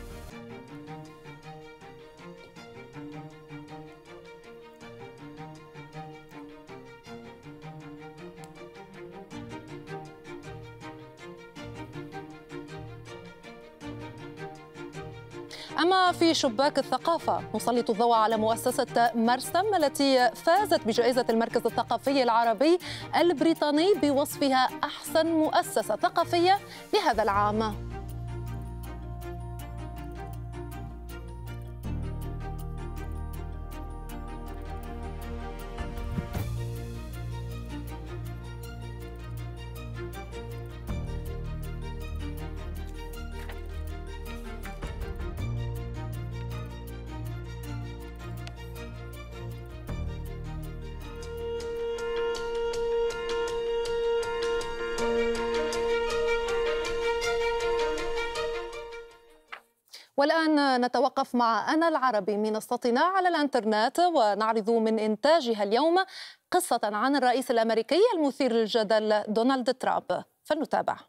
أما في شباك الثقافة نسلط الضوء على مؤسسة مرسم التي فازت بجائزة المركز الثقافي العربي البريطاني بوصفها أحسن مؤسسة ثقافية لهذا العام. والآن نتوقف مع أنا العربي منصتنا على الإنترنت ونعرض من إنتاجها اليوم قصة عن الرئيس الأمريكي المثير للجدل دونالد ترامب، فلنتابع.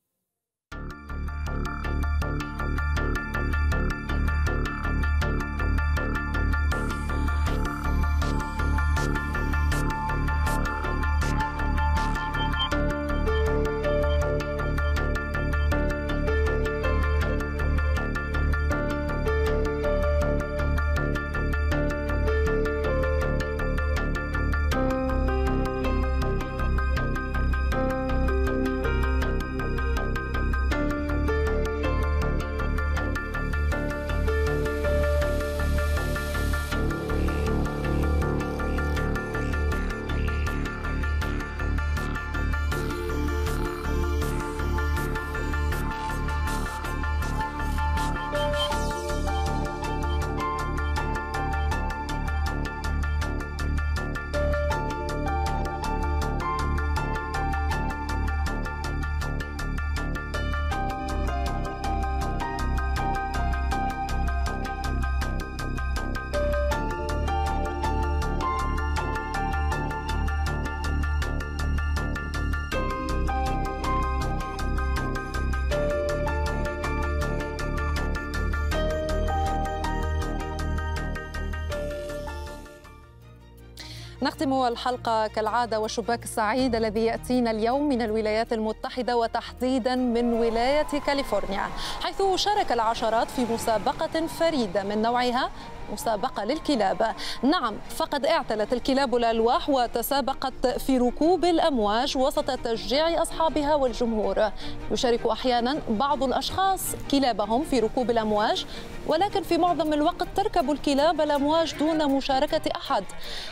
نختم الحلقة كالعادة والشباك السعيد الذي يأتينا اليوم من الولايات المتحدة وتحديدا من ولاية كاليفورنيا، حيث شارك العشرات في مسابقة فريدة من نوعها، مسابقة للكلاب. نعم، فقد اعتلت الكلاب الألواح وتسابقت في ركوب الأمواج وسط تشجيع أصحابها والجمهور. يشارك أحيانا بعض الأشخاص كلابهم في ركوب الأمواج، ولكن في معظم الوقت تركب الكلاب الأمواج دون مشاركة أحد.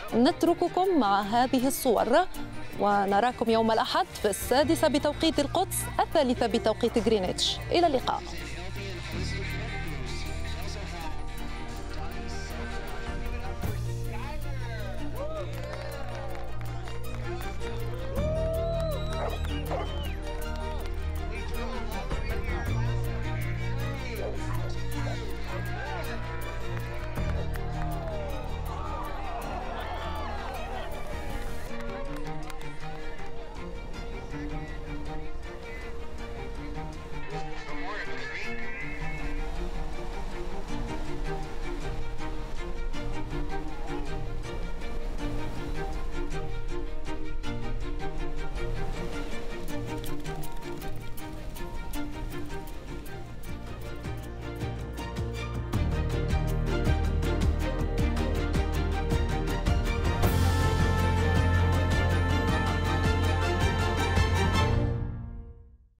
نترككم مع هذه الصور ونراكم يوم الأحد في 6 بتوقيت القدس، 3 بتوقيت غرينتش. إلى اللقاء.